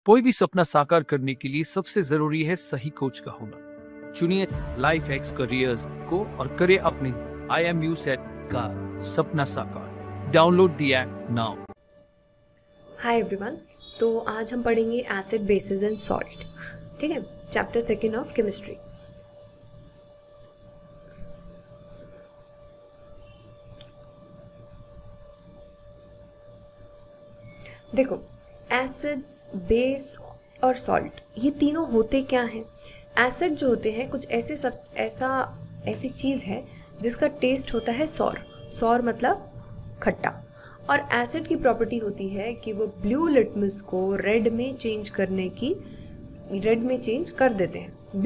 कोई भी सपना साकार करने के लिए सबसे जरूरी है सही कोच का होना। चुनिए लाइफ एक्स करियर्स को और करें अपने IMU सेट का सपना साकार। Download the app now. Hi everyone, तो आज हम पढ़ेंगे एसिड, बेसिस एंड सॉल्ट। ठीक है, चैप्टर 2 ऑफ केमिस्ट्री। देखो, एसिड्स, बेस और सॉल्ट, ये तीनों होते क्या हैं? एसिड जो होते हैं कुछ ऐसी चीज़ है जिसका टेस्ट होता है सॉर। सॉर मतलब खट्टा। और एसिड की प्रॉपर्टी होती है कि वो ब्लू लिटमस को रेड में चेंज कर देते हैं।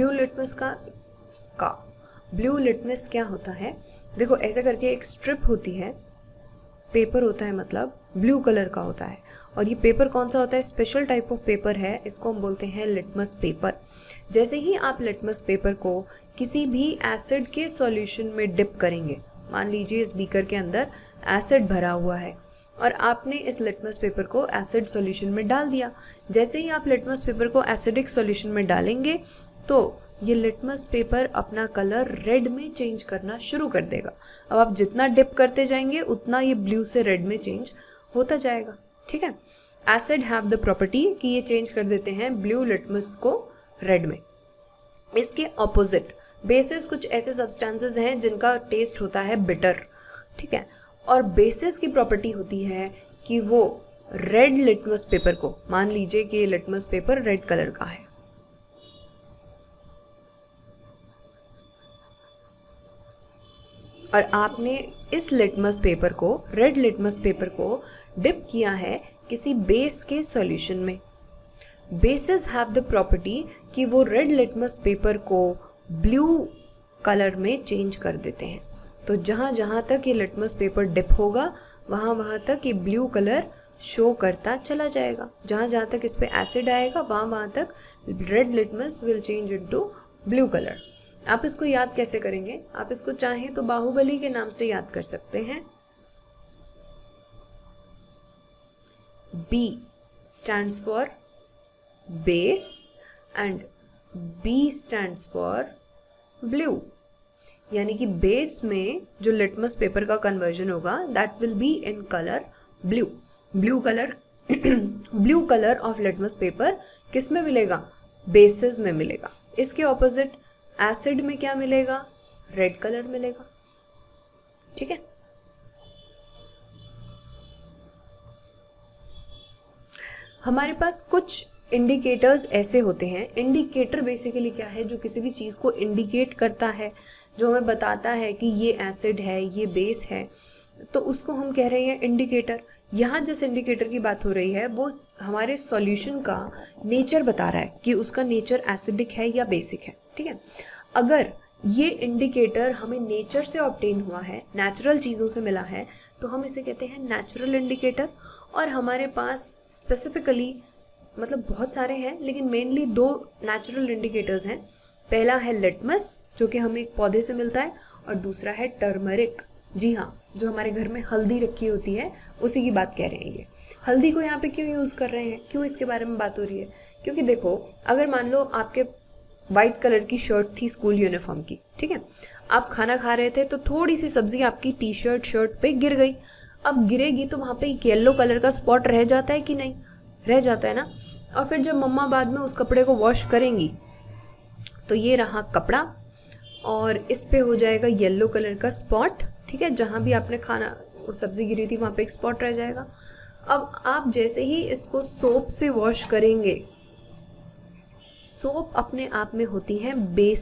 ब्लू लिटमस क्या होता है? देखो, ऐसे करके एक स्ट्रिप होती है, पेपर होता है, मतलब ब्लू कलर का होता है। और ये पेपर कौन सा होता है? स्पेशल टाइप ऑफ पेपर है, इसको हम बोलते हैं लिटमस पेपर। जैसे ही आप लिटमस पेपर को किसी भी एसिड के सॉल्यूशन में डिप करेंगे, मान लीजिए इस बीकर के अंदर एसिड भरा हुआ है और आपने इस लिटमस पेपर को एसिड सॉल्यूशन में डाल दिया। जैसे ही आप लिटमस पेपर को एसिडिक सॉल्यूशन में डालेंगे तो ये लिटमस पेपर अपना कलर रेड में चेंज करना शुरू कर देगा। अब आप जितना डिप करते जाएंगे उतना ये ब्लू से रेड में चेंज होता जाएगा। ठीक है, एसिड हैव द प्रॉपर्टी कि ये चेंज कर देते हैं ब्लू लिटमस को रेड में। इसके ऑपोजिट बेसिस कुछ ऐसे सब्सटेंसेस हैं जिनका टेस्ट होता है बिटर। ठीक है, और बेसिस की प्रॉपर्टी होती है कि वो रेड लिटमस पेपर को, मान लीजिए कि ये लिटमस पेपर रेड कलर का है, और आपने इस लिटमस पेपर को, रेड लिटमस पेपर को डिप किया है किसी बेस के सॉल्यूशन में। बेसिस हैव द प्रॉपर्टी कि वो रेड लिटमस पेपर को ब्लू कलर में चेंज कर देते हैं। तो जहाँ जहाँ तक ये लिटमस पेपर डिप होगा वहाँ वहाँ तक ये ब्लू कलर शो करता चला जाएगा। जहाँ जहाँ तक इस पे एसिड आएगा वहाँ वहाँ तक red litmus will change into blue colour. आप इसको याद कैसे करेंगे? आप इसको चाहें तो बाहुबली के नाम से याद कर सकते हैं। B stands for base and B stands for blue। यानी कि बेस में जो लिटमस पेपर का कन्वर्जन होगा that will be in colour blue. Blue colour of litmus paper किस में मिलेगा? बेसिस में मिलेगा। इसके ऑपोजिट एसिड में क्या मिलेगा? रेड कलर मिलेगा। ठीक है, हमारे पास कुछ इंडिकेटर्स ऐसे होते हैं। इंडिकेटर बेसिकली क्या है? जो किसी भी चीज़ को इंडिकेट करता है, जो हमें बताता है कि ये एसिड है, ये बेस है, तो उसको हम कह रहे हैं इंडिकेटर। यहाँ जिस इंडिकेटर की बात हो रही है वो हमारे सॉल्यूशन का नेचर बता रहा है कि उसका नेचर एसिडिक है या बेसिक है। ठीक है, अगर ये इंडिकेटर हमें नेचर से ऑब्टेन हुआ है, नेचुरल चीज़ों से मिला है, तो हम इसे कहते हैं नेचुरल इंडिकेटर। और हमारे पास स्पेसिफिकली, मतलब बहुत सारे हैं लेकिन मेनली 2 नेचुरल इंडिकेटर्स हैं। पहला है लिटमस, जो कि हमें एक पौधे से मिलता है, और दूसरा है टर्मरिक। जी हाँ, जो हमारे घर में हल्दी रखी होती है उसी की बात कह रहे हैं। ये हल्दी को यहाँ पे क्यों यूज़ कर रहे हैं, क्यों इसके बारे में बात हो रही है? क्योंकि देखो, अगर मान लो आपके वाइट कलर की शर्ट थी स्कूल यूनिफॉर्म की, ठीक है, आप खाना खा रहे थे तो थोड़ी सी सब्जी आपकी टी-शर्ट शर्ट पे गिर गई। अब गिरेगी तो वहाँ पे एक येलो कलर का स्पॉट रह जाता है कि नहीं? रह जाता है ना। और फिर जब मम्मा बाद में उस कपड़े को वॉश करेंगी तो ये रहा कपड़ा और इस पे हो जाएगा येलो कलर का स्पॉट। ठीक है, जहाँ भी आपने खाना, वो सब्जी गिरी थी, वहाँ पे एक स्पॉट रह जाएगा। अब आप जैसे ही इसको सोप से वॉश करेंगे, सोप अपने आप में होती है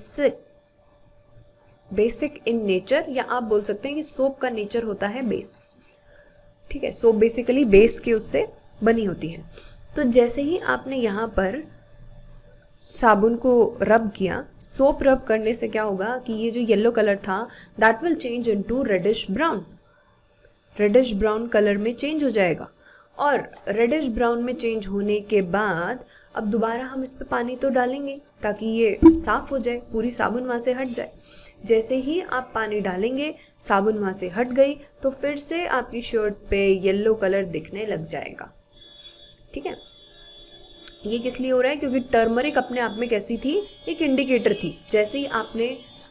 बेसिक इन नेचर, या आप बोल सकते हैं कि सोप का नेचर होता है बेस। ठीक है, सोप बेसिकली बेस के उससे बनी होती है। तो जैसे ही आपने यहाँ पर साबुन को रब किया, सोप रब करने से क्या होगा कि ये जो येलो कलर था that will change into reddish brown colour में चेंज हो जाएगा। और रेडिश ब्राउन में चेंज होने के बाद अब दोबारा हम इस पे पानी तो डालेंगे ताकि ये साफ़ हो जाए, पूरी साबुन वहाँ से हट जाए। जैसे ही आप पानी डालेंगे, साबुन वहाँ से हट गई, तो फिर से आपकी शर्ट पे येलो कलर दिखने लग जाएगा। ठीक है, ये किस लिए हो रहा है? क्योंकि टर्मरिक अपने आप में कैसी थी? एक इंडिकेटर थी। जैसे ही आपने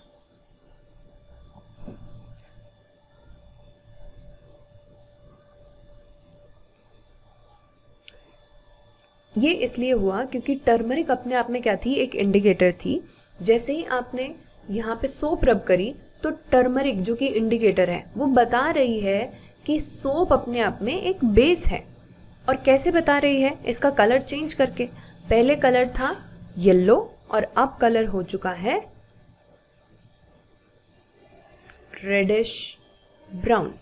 ये इसलिए हुआ क्योंकि टर्मरिक अपने आप में क्या थी? एक इंडिकेटर थी। जैसे ही आपने यहाँ पे सोप रब करी तो टर्मरिक जो कि इंडिकेटर है वो बता रही है कि सोप अपने आप में एक बेस है। और कैसे बता रही है? इसका कलर चेंज करके। पहले कलर था येलो और अब कलर हो चुका है रेडिश ब्राउन।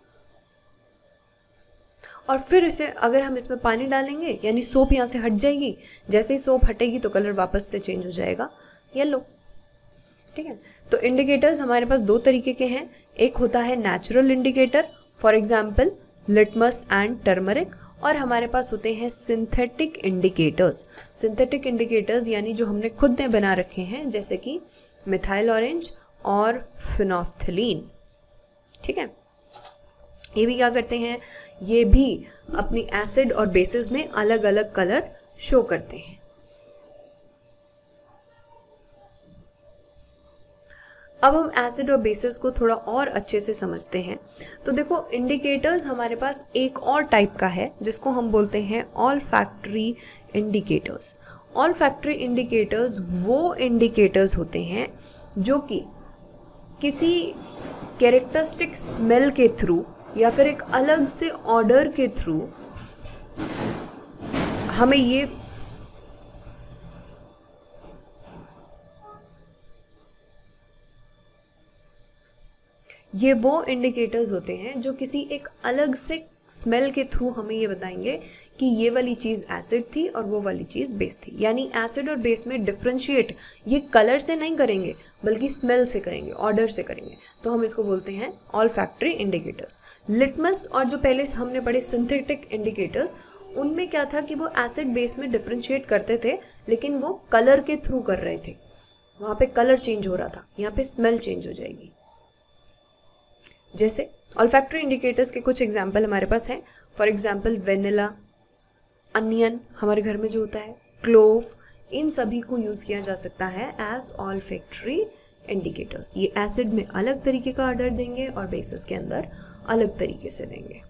और फिर इसे अगर हम इसमें पानी डालेंगे यानी सोप यहाँ से हट जाएगी। जैसे ही सोप हटेगी तो कलर वापस से चेंज हो जाएगा येलो। ठीक है, तो इंडिकेटर्स हमारे पास दो तरीके के हैं। एक होता है natural indicator, for example litmus and turmeric, और हमारे पास होते हैं सिंथेटिक इंडिकेटर्स। सिंथेटिक इंडिकेटर्स यानी जो हमने खुद ने बना रखे हैं, जैसे कि मिथाइल ऑरेंज और फिनोफ्थलीन। ठीक है, ये भी क्या करते हैं? ये भी अपनी एसिड और बेसिस में अलग अलग कलर शो करते हैं। अब हम एसिड और बेसिस को थोड़ा और अच्छे से समझते हैं। तो देखो, इंडिकेटर्स हमारे पास एक और टाइप का है जिसको हम बोलते हैं ऑल्फैक्टरी इंडिकेटर्स। ऑल्फैक्टरी इंडिकेटर्स वो इंडिकेटर्स होते हैं जो कि किसी कैरेक्टरिस्टिक स्मेल के थ्रू या फिर एक अलग से ऑर्डर के थ्रू हमें ये वो इंडिकेटर्स होते हैं जो किसी एक अलग से स्मेल के थ्रू हमें ये बताएंगे कि ये वाली चीज़ एसिड थी और वो वाली चीज़ बेस थी। यानी एसिड और बेस में डिफ्रेंशिएट ये कलर से नहीं करेंगे बल्कि स्मेल से करेंगे, ऑर्डर से करेंगे। तो हम इसको बोलते हैं ऑल्फैक्टरी इंडिकेटर्स। लिटमस और जो पहले हमने पढ़े सिंथेटिक इंडिकेटर्स, उनमें क्या था कि वो एसिड बेस में डिफ्रेंशिएट करते थे लेकिन वो कलर के थ्रू कर रहे थे। वहाँ पे कलर चेंज हो रहा था, यहाँ पे स्मेल चेंज हो जाएगी। जैसे ऑल्फैक्टरी इंडिकेटर्स के कुछ एग्जाम्पल हमारे पास हैं। फॉर एग्जाम्पल वेनिला, अनियन हमारे घर में जो होता है, क्लोव, इन सभी को यूज़ किया जा सकता है एज ऑल्फैक्टरी इंडिकेटर्स। ये एसिड में अलग तरीके का ऑर्डर देंगे और बेसिस के अंदर अलग तरीके से देंगे।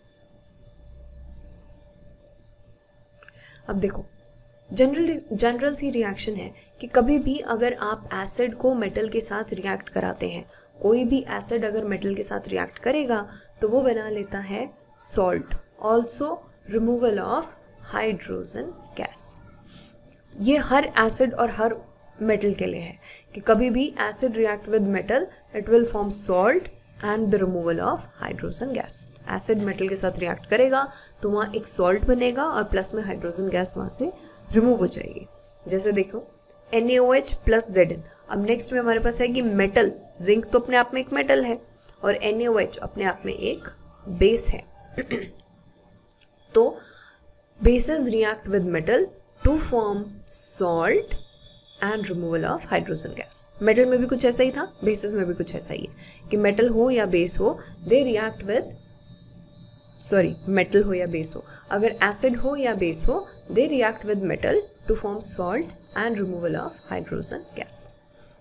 अब देखो, जनरल सी रिएक्शन है कि कभी भी अगर आप एसिड को मेटल के साथ रिएक्ट कराते हैं, कोई भी एसिड अगर मेटल के साथ रिएक्ट करेगा तो वो बना लेता है salt, also removal of hydrogen gas. ये हर एसिड और हर मेटल के लिए है कि कभी भी acid react with metal, it will form salt and the removal of hydrogen gas. Acid metal के साथ रिएक्ट करेगा तो वहाँ एक सॉल्ट बनेगा और प्लस में हाइड्रोजन गैस वहाँ से रिमूव हो जाएगी। जैसे देखो NaOH प्लस Zn। अब नेक्स्ट में हमारे पास है कि मेटल, जिंक तो अपने आप में एक मेटल है और NaOH अपने आप में एक बेस है। तो bases react with metal to form salt and removal of hydrogen gas. Metal में भी कुछ ऐसा ही था, बेसिस में भी कुछ ऐसा ही है कि मेटल हो या बेस हो, दे रिएक्ट विद मेटल हो या बेस हो, अगर एसिड हो या बेस हो, they react with metal to form salt and removal of hydrogen gas.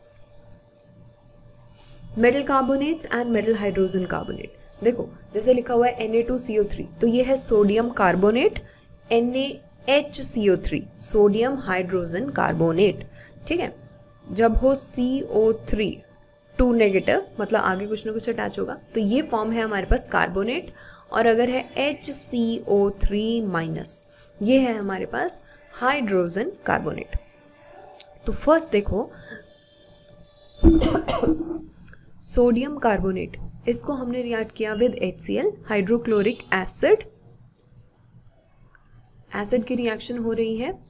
Metal carbonates and metal hydrogen carbonate, देखो जैसे लिखा हुआ है Na2CO3, तो ये है sodium carbonate, NaHCO3 sodium hydrogen carbonate. ठीक है, जब हो CO3 2 नेगेटिव मतलब आगे कुछ ना कुछ अटैच होगा, तो ये फॉर्म है हमारे पास कार्बोनेट। और अगर है HCO3 माइनस, ये है हमारे पास हाइड्रोजन कार्बोनेट। तो फर्स्ट देखो सोडियम कार्बोनेट, इसको हमने रिएक्ट किया with HCl hydrochloric acid. Acid की रिएक्शन हो रही है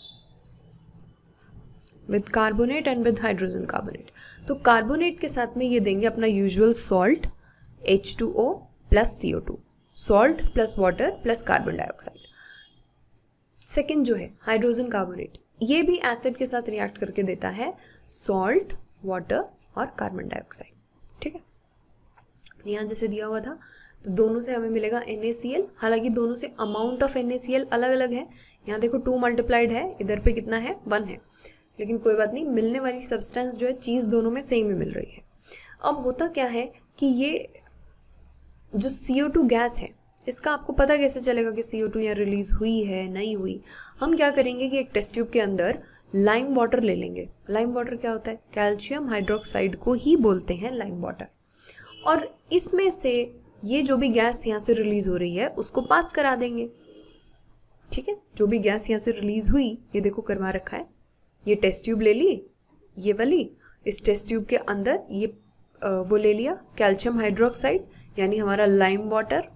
with carbonate and with hydrogen carbonate. तो कार्बोनेट के साथ में ये देंगे अपना usual salt H2O plus CO2, salt plus water plus carbon dioxide. Second जो है हाइड्रोजन कार्बोनेट, ये भी एसिड के साथ रिएक्ट करके देता है सॉल्ट, वाटर और कार्बन डाइऑक्साइड। ठीक है, यहाँ जैसे दिया हुआ था, तो दोनों से हमें मिलेगा NaCl। हालांकि दोनों से अमाउंट ऑफ NaCl अलग अलग है, यहाँ देखो 2 मल्टीप्लाइड है, इधर पे कितना है 1 है, लेकिन कोई बात नहीं, मिलने वाली सब्सटेंस जो है चीज़ दोनों में सेम ही मिल रही है। अब होता क्या है कि ये जो CO2 गैस है इसका आपको पता कैसे चलेगा कि CO2 यहाँ रिलीज हुई है नहीं हुई? हम क्या करेंगे कि एक टेस्ट ट्यूब के अंदर लाइम वाटर ले लेंगे। लाइम वाटर क्या होता है? कैल्शियम हाइड्रोक्साइड को ही बोलते हैं लाइम वाटर। और इसमें से ये जो भी गैस यहाँ से रिलीज हो रही है उसको पास करा देंगे। ठीक है, जो भी गैस यहाँ से रिलीज हुई, ये देखो करवा रखा है, ये टेस्ट ट्यूब ले ली, ये वाली, इस टेस्ट ट्यूब के अंदर ये वो ले लिया कैल्शियम हाइड्रोक्साइड यानी हमारा लाइम वाटर।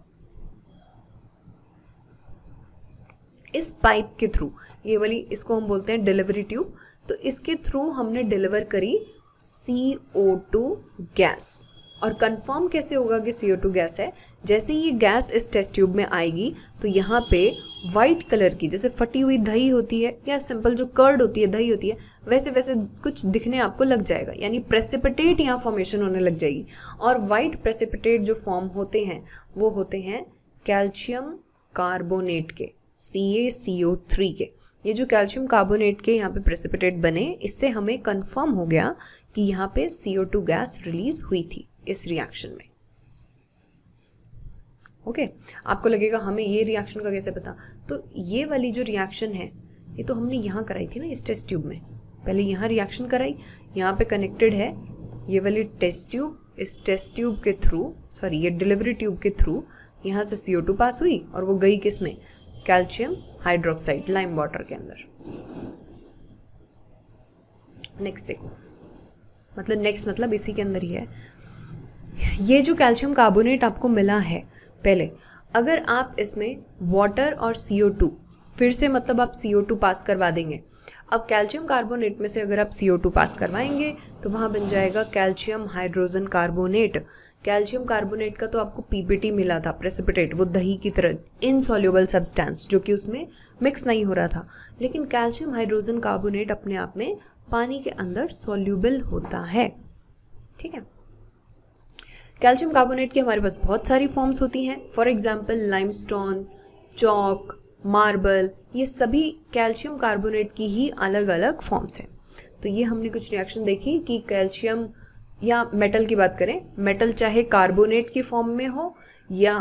इस पाइप के थ्रू, ये वाली इसको हम बोलते हैं डिलीवरी ट्यूब, तो इसके थ्रू हमने डिलीवर करी CO2 गैस। और कंफर्म कैसे होगा कि CO2 गैस है? जैसे ही ये गैस इस टेस्ट ट्यूब में आएगी तो यहाँ पे वाइट कलर की, जैसे फटी हुई दही होती है या सिंपल जो कर्ड होती है दही होती है, वैसे वैसे कुछ दिखने आपको लग जाएगा, यानी प्रेसिपिटेट यहाँ फॉर्मेशन होने लग जाएगी। और वाइट प्रेसिपिटेट जो फॉर्म होते हैं वो होते हैं कैल्शियम कार्बोनेट के, CaCO3 के। ये जो कैल्शियम कार्बोनेट के यहाँ पे प्रेसिपिटेट बने, इससे हमें कंफर्म हो गया कि यहाँ पे CO2 गैस रिलीज हुई थी इस रिएक्शन में। ओके, आपको लगेगा हमें ये रिएक्शन का कैसे पता? तो ये वाली जो रिएक्शन है ये तो हमने यहाँ कराई थी ना इस टेस्ट ट्यूब में। पहले यहाँ रिएक्शन कराई, यहाँ पे कनेक्टेड है ये वाली टेस्ट ट्यूब, इस टेस्ट ट्यूब के थ्रू, सॉरी ये डिलीवरी ट्यूब के थ्रू यहाँ से CO2 पास हुई और वो गई किस में? कैल्शियम हाइड्रोक्साइड लाइम वाटर के अंदर। नेक्स्ट देखो, मतलब नेक्स्ट मतलब इसी के अंदर ही है। ये जो कैल्शियम कार्बोनेट आपको मिला है, पहले अगर आप इसमें वाटर और CO2 फिर से मतलब आप CO2 पास करवा देंगे। अब कैल्शियम कार्बोनेट में से अगर आप CO2 पास करवाएंगे तो वहाँ बन जाएगा calcium hydrogen carbonate. Calcium carbonate का तो आपको PPT मिला था, प्रेसिपिटेट, वो दही की तरह इनसॉल्युबल सब्सटेंस जो कि उसमें मिक्स नहीं हो रहा था। लेकिन कैल्शियम हाइड्रोजन कार्बोनेट अपने आप में पानी के अंदर सॉल्युबल होता है। ठीक है, कैल्शियम कार्बोनेट की हमारे पास बहुत सारी फॉर्म्स होती हैं। For example limestone, chalk, marble, ये सभी कैल्शियम कार्बोनेट की ही अलग अलग फॉर्म्स हैं। तो ये हमने कुछ रिएक्शन देखी कि कैल्शियम या मेटल की बात करें, मेटल चाहे कार्बोनेट की फॉर्म में हो या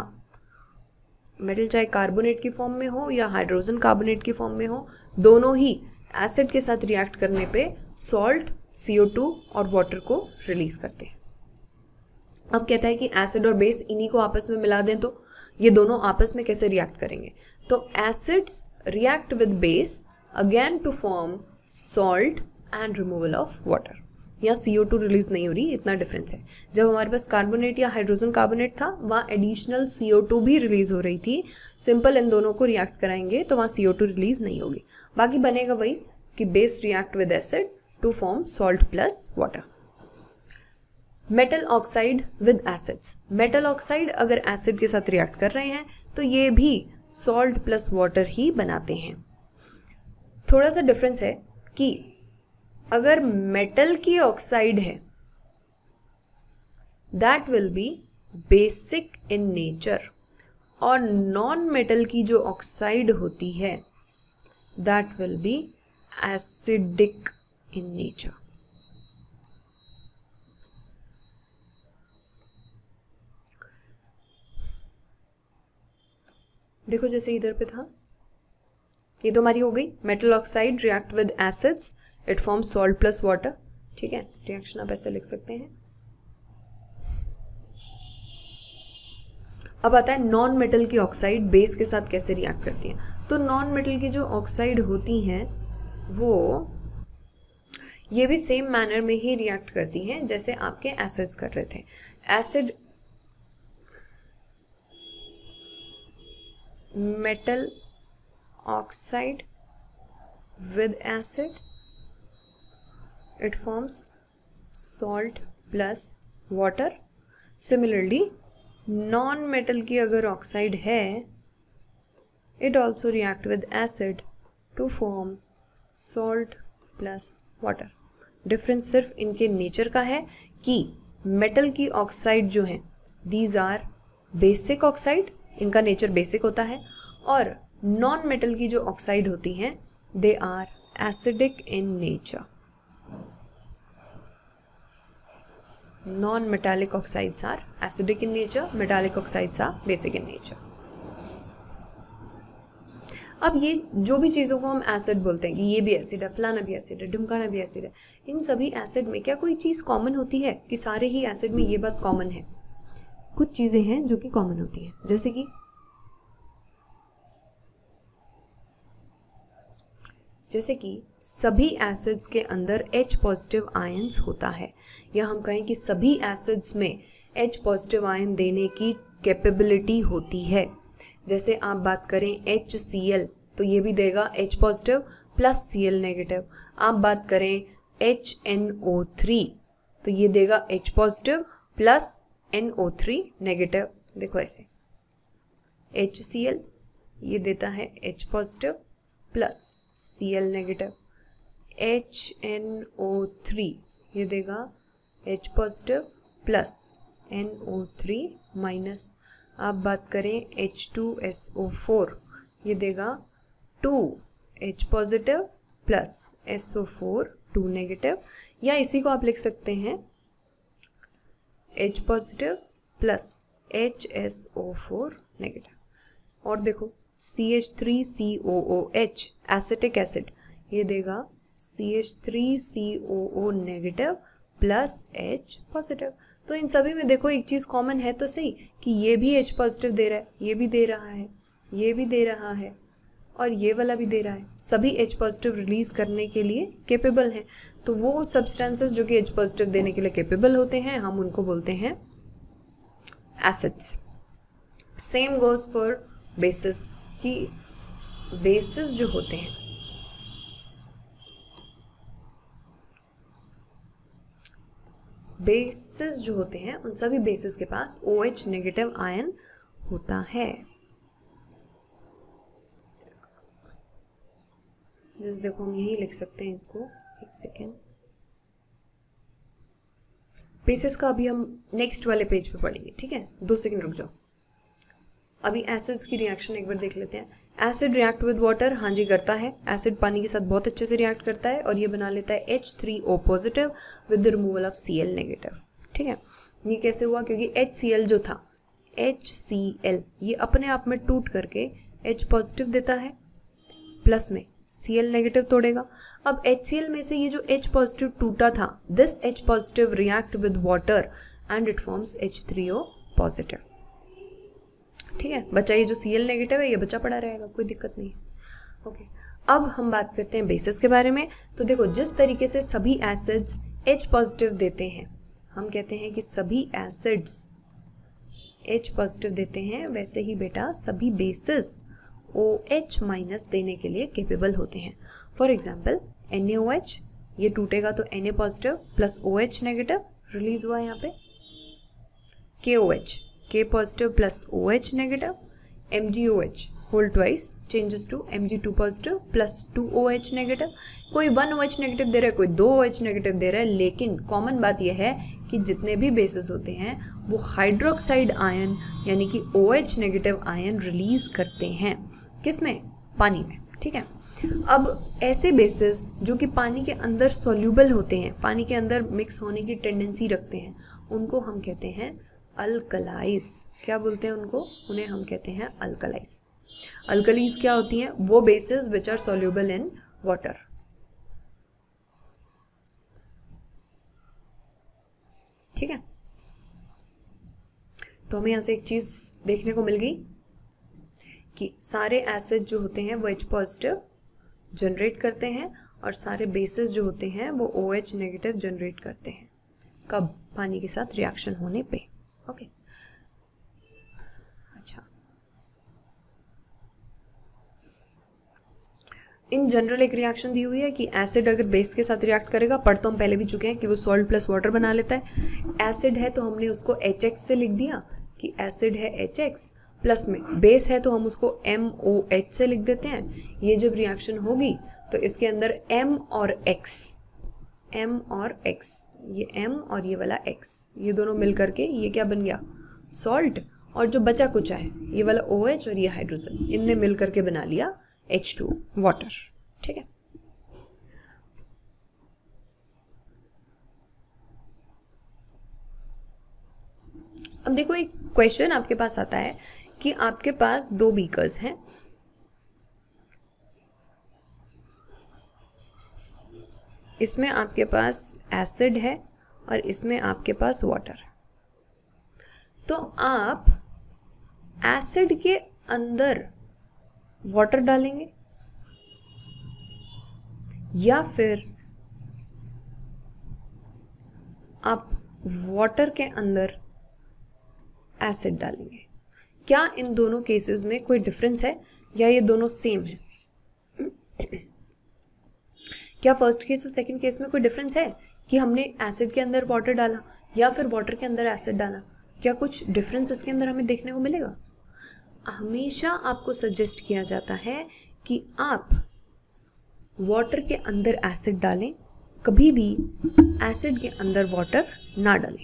हाइड्रोजन कार्बोनेट की फॉर्म में हो, दोनों ही एसिड के साथ रिएक्ट करने पे सॉल्ट, CO2 और वाटर को रिलीज करते हैं। अब कहता है कि एसिड और बेस इन्हीं को आपस में मिला दें तो ये दोनों आपस में कैसे रिएक्ट करेंगे? तो acids react with base again to form salt and removal of water. यहाँ CO2 रिलीज नहीं हो रही, इतना डिफरेंस है। जब हमारे पास कार्बोनेट या हाइड्रोजन कार्बोनेट था वहाँ एडिशनल CO2 भी रिलीज हो रही थी। सिंपल इन दोनों को रिएक्ट कराएंगे तो वहाँ CO2 रिलीज नहीं होगी, बाकी बनेगा वही कि base react with acid to form salt plus water. Metal oxide with acids, metal oxide अगर एसिड के साथ रिएक्ट कर रहे हैं तो ये भी सॉल्ट प्लस वाटर ही बनाते हैं। थोड़ा सा डिफरेंस है कि अगर मेटल की ऑक्साइड है that will be basic in nature, और नॉन मेटल की जो ऑक्साइड होती है that will be acidic in nature. देखो जैसे इधर पे था, ये तो हमारी हो गई metal oxide react with acids, it form salt plus water. ठीक है, रिएक्शन आप ऐसे लिख सकते हैं। अब आता है नॉन मेटल की ऑक्साइड बेस के साथ कैसे रिएक्ट करती हैं। तो नॉन मेटल की जो ऑक्साइड होती हैं वो ये भी सेम मैनर में ही रिएक्ट करती हैं जैसे आपके एसिड्स कर रहे थे। Acid metal oxide with acid, it forms salt plus water. Similarly non metal की अगर ऑक्साइड है it also react with acid to form salt plus water. Difference सिर्फ इनके नेचर का है कि मेटल की ऑक्साइड जो है these are बेसिक ऑक्साइड, इनका नेचर बेसिक होता है, और नॉन मेटल की जो ऑक्साइड होती हैं they are acidic in nature. Non-metallic oxides are acidic in nature, metallic oxides are basic in nature. अब ये जो भी चीज़ों को हम एसिड बोलते हैं कि ये भी एसिड है, फलाना भी एसिड है, ढिमकाना भी एसिड है, इन सभी एसिड में क्या कोई चीज़ कॉमन होती है कि सारे ही एसिड में ये बात कॉमन है? कुछ चीज़ें हैं जो कि कॉमन होती हैं, जैसे कि सभी एसिड्स के अंदर H पॉजिटिव आयंस होता है, या हम कहें कि सभी एसिड्स में H पॉजिटिव आयन देने की कैपेबिलिटी होती है। जैसे आप बात करें HCl तो ये भी देगा H positive plus Cl negative. आप बात करें HNO3 तो ये देगा H positive plus NO3 negative. देखो ऐसे HCl ये देता है H positive plus Cl negative, HNO3 ये देगा H positive plus NO3 minus. आप बात करें H2SO4 ये देगा 2H positive plus SO4 2 negative, या इसी को आप लिख सकते हैं H positive plus HSO4 negative. और देखो CH3COOH एसिटिक एसिड ये देगा CH3COO negative plus H positive. तो इन सभी में देखो एक चीज़ कॉमन है तो सही कि ये भी H पॉजिटिव दे रहा है, ये भी दे रहा है, ये भी दे रहा है और ये वाला भी दे रहा है। सभी H पॉजिटिव रिलीज करने के लिए कैपेबल हैं। तो वो सब्सटेंसेस जो कि H पॉजिटिव देने के लिए कैपेबल होते हैं हम उनको बोलते हैं acids. Same goes for bases कि बेसिस जो होते हैं उन सभी बेसिस के पास OH नेगेटिव आयन होता है। जैसे देखो हम यही लिख सकते हैं इसको, एक सेकेंड। बेसिस का अभी हम नेक्स्ट वाले पेज पे पढ़ेंगे, ठीक है? 2 सेकेंड रुक जाओ। अभी एसिड्स की रिएक्शन एक बार देख लेते हैं। एसिड रिएक्ट विद वाटर, हाँ जी करता है। एसिड पानी के साथ बहुत अच्छे से रिएक्ट करता है और ये बना लेता है H3O positive with the removal of Cl negative, ठीक है? ये कैसे हुआ? क्योंकि HCl जो था, HCl ये अपने आप में टूट करके H पॉजिटिव देता है, प्लस में Cl नेगेटिव तोड़ेगा। अब HCl में से ये जो H पॉजिटिव टूटा था, this H positive react with water and it forms H3O positive, ठीक है? बचा ये जो Cl नेगेटिव है ये बचा पड़ा रहेगा, कोई दिक्कत नहीं है। ओके, अब हम बात करते हैं बेसिस के बारे में। तो देखो जिस तरीके से सभी एसिड्स H पॉजिटिव देते हैं, हम कहते हैं कि सभी एसिड्स H पॉजिटिव देते हैं, वैसे ही बेटा सभी बेसिस OH माइनस देने के लिए कैपेबल होते हैं। फॉर एग्जाम्पल NaOH ये टूटेगा तो Na positive plus OH negative release हुआ यहाँ पे। KOH K positive plus OH negative. MgOH whole twice changes to Mg2 positive plus 2OH negative. कोई 1OH नेगेटिव दे रहा है, कोई 2OH नेगेटिव दे रहा है, लेकिन कॉमन बात यह है कि जितने भी बेसिस होते हैं वो हाइड्रोक्साइड आयन यानी कि OH नेगेटिव आयन रिलीज करते हैं। किसमें? पानी में, ठीक है? अब ऐसे बेसिस जो कि पानी के अंदर सॉल्यूबल होते हैं, पानी के अंदर मिक्स होने की टेंडेंसी रखते हैं, उनको हम कहते हैं अल्कलाइज। क्या बोलते हैं उनको? उन्हें हम कहते हैं अल्कलाइज। अल्कलीज क्या होती हैं? वो bases which are soluble in water. ठीक है, तो हमें यहां से एक चीज देखने को मिल गई कि सारे एसिड जो होते हैं वो H पॉजिटिव जनरेट करते हैं और सारे बेसिस जो होते हैं वो OH नेगेटिव जनरेट करते हैं। कब? पानी के साथ रिएक्शन होने पे। ओके, अच्छा, इन जनरल एक रिएक्शन दी हुई है कि एसिड अगर बेस के साथ रिएक्ट करेगा, पढ़ तो हम पहले भी चुके हैं कि वो सॉल्ट प्लस वाटर बना लेता है। एसिड है तो हमने उसको HX से लिख दिया कि एसिड है HX, प्लस में बेस है तो हम उसको MOH से लिख देते हैं। ये जब रिएक्शन होगी तो इसके अंदर M और X, ये M और ये वाला X, ये दोनों मिल करके ये क्या बन गया? सॉल्ट। और जो बचा कुचा है ये वाला OH और ये हाइड्रोजन, इनने मिल करके बना लिया H2O, वाटर। ठीक है, अब देखो एक क्वेश्चन आपके पास आता है कि आपके पास 2 बीकर्स हैं, इसमें आपके पास एसिड है और इसमें आपके पास वाटर है। तो आप एसिड के अंदर वाटर डालेंगे या फिर आप वाटर के अंदर एसिड डालेंगे? क्या इन दोनों केसेस में कोई डिफरेंस है या ये दोनों सेम है? क्या फर्स्ट केस और सेकंड केस में कोई डिफरेंस है कि हमने एसिड के अंदर वाटर डाला या फिर वाटर के अंदर एसिड डाला? क्या कुछ डिफरेंस इसके अंदर हमें देखने को मिलेगा? हमेशा आपको सजेस्ट किया जाता है कि आप वाटर के अंदर एसिड डालें, कभी भी एसिड के अंदर वाटर ना डालें।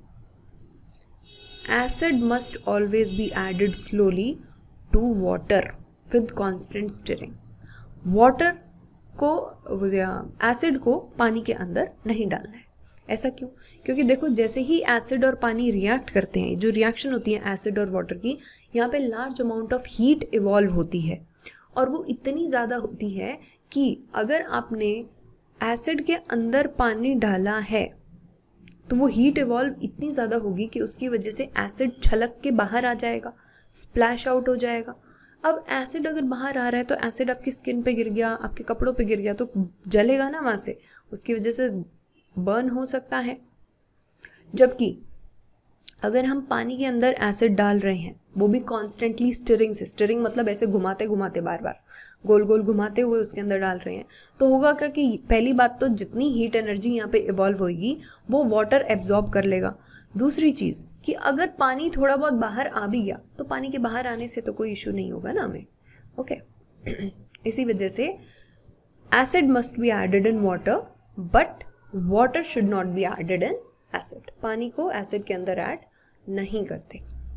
Acid must always be added slowly to water with constant stirring. Water को या एसिड को पानी के अंदर नहीं डालना है। ऐसा क्यों? क्योंकि देखो जैसे ही एसिड और पानी रिएक्ट करते हैं, जो रिएक्शन होती है एसिड और वाटर की, यहाँ पे large amount of heat evolve होती है और वो इतनी ज़्यादा होती है कि अगर आपने एसिड के अंदर पानी डाला है तो वो हीट इवॉल्व इतनी ज़्यादा होगी कि उसकी वजह से एसिड छलक के बाहर आ जाएगा, स्प्लैश आउट हो जाएगा। अब एसिड अगर बाहर आ रहा है तो एसिड आपकी स्किन पे गिर गया, आपके कपड़ों पे गिर गया तो जलेगा ना वहाँ से, उसकी वजह से बर्न हो सकता है। जबकि अगर हम पानी के अंदर एसिड डाल रहे हैं, वो भी कॉन्स्टेंटली स्टिरिंग से, स्टिरिंग मतलब ऐसे घुमाते घुमाते बार बार गोल गोल घुमाते हुए उसके अंदर डाल रहे हैं, तो होगा क्या कि पहली बात तो जितनी हीट एनर्जी यहाँ पे इवॉल्व होगी वो वाटर एब्जॉर्ब कर लेगा। दूसरी चीज़ कि अगर पानी थोड़ा बहुत बाहर आ भी गया तो पानी के बाहर आने से तो कोई इशू नहीं होगा ना हमें। ओके इसी वजह से acid must be added in water but water should not be added in acid. पानी को एसिड के अंदर ऐड नहीं करते।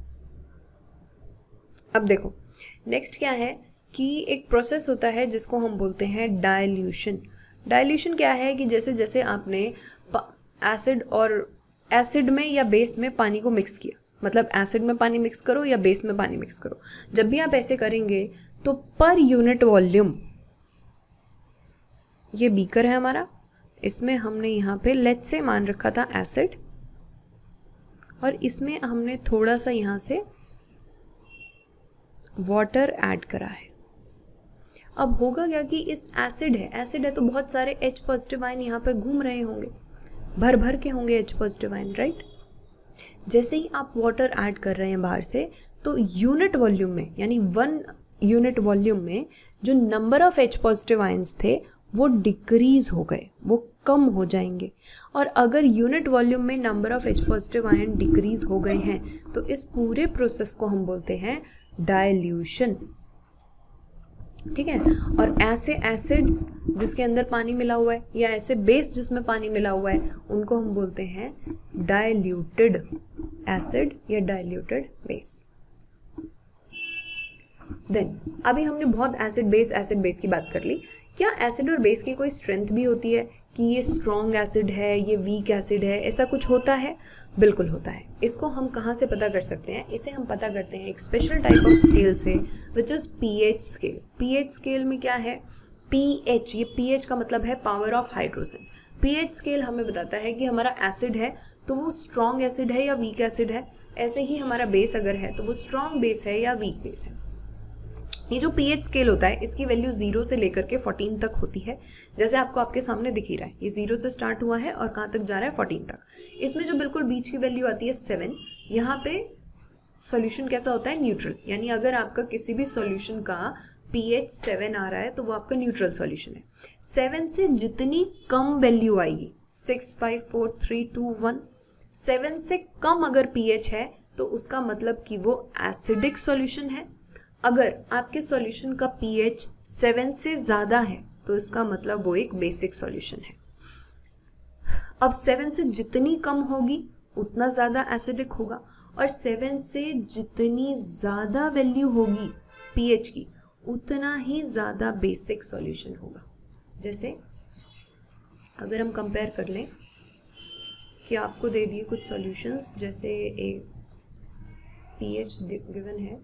अब देखो नेक्स्ट क्या है कि एक प्रोसेस होता है जिसको हम बोलते हैं डाइल्यूशन। डाइल्यूशन क्या है कि जैसे जैसे आपने एसिड और एसिड में या बेस में पानी को मिक्स किया, मतलब एसिड में पानी मिक्स करो या बेस में पानी मिक्स करो, जब भी आप ऐसे करेंगे तो पर यूनिट वॉल्यूम, ये बीकर है हमारा, इसमें हमने यहाँ पे लेट्स से मान रखा था एसिड और इसमें हमने थोड़ा सा यहाँ से वाटर ऐड करा है। अब होगा क्या कि इस एसिड है तो बहुत सारे H पॉजिटिव आयन यहाँ पे घूम रहे होंगे, भर भर के होंगे H पॉजिटिव आयन, राइट। जैसे ही आप वाटर ऐड कर रहे हैं बाहर से तो यूनिट वॉल्यूम में, यानी 1 यूनिट वॉल्यूम में जो number of H positive ions थे वो डिक्रीज हो गए, वो कम हो जाएंगे। और अगर यूनिट वॉल्यूम में number of H positive ion decrease हो गए हैं तो इस पूरे प्रोसेस को हम बोलते हैं डाइल्यूशन। ठीक है, और ऐसे एसिड्स जिसके अंदर पानी मिला हुआ है या ऐसे बेस जिसमें पानी मिला हुआ है उनको हम बोलते हैं डाइल्यूटेड एसिड या डाइल्यूटेड बेस। देन अभी हमने बहुत एसिड बेस की बात कर ली। क्या एसिड और बेस की कोई स्ट्रेंथ भी होती है कि ये स्ट्रॉन्ग एसिड है, ये वीक एसिड है, ऐसा कुछ होता है? बिल्कुल होता है। इसको हम कहाँ से पता कर सकते हैं? इसे हम पता करते हैं एक स्पेशल टाइप ऑफ स्केल से, which is pH scale. PH scale में क्या है? पीएच, ये पीएच का मतलब है power of hydrogen. PH scale हमें बताता है कि हमारा एसिड है तो वो स्ट्रॉन्ग एसिड है या वीक एसिड है, ऐसे ही हमारा बेस अगर है तो वो स्ट्रॉन्ग बेस है या वीक बेस है। ये जो पीएच स्केल होता है इसकी वैल्यू 0 से लेकर के 14 तक होती है, जैसे आपको आपके सामने दिख ही रहा है। ये 0 से स्टार्ट हुआ है और कहाँ तक जा रहा है? 14 तक। इसमें जो बिल्कुल बीच की वैल्यू आती है 7, यहाँ पे सॉल्यूशन कैसा होता है? न्यूट्रल। यानी अगर आपका किसी भी सॉल्यूशन का pH 7 आ रहा है तो वो आपका न्यूट्रल सॉल्यूशन है। 7 से जितनी कम वैल्यू आएगी, 6, 5, 4, 3, 2, 1, 7 से कम अगर pH है तो उसका मतलब कि वो एसिडिक सॉल्यूशन है। अगर आपके सॉल्यूशन का pH 7 से ज़्यादा है तो इसका मतलब वो एक बेसिक सॉल्यूशन है। अब 7 से जितनी कम होगी उतना ज़्यादा एसिडिक होगा और 7 से जितनी ज़्यादा वैल्यू होगी pH की उतना ही ज़्यादा बेसिक सॉल्यूशन होगा। जैसे अगर हम कंपेयर कर लें कि आपको दे दिए कुछ सॉल्यूशंस, जैसे एक pH गिवन है,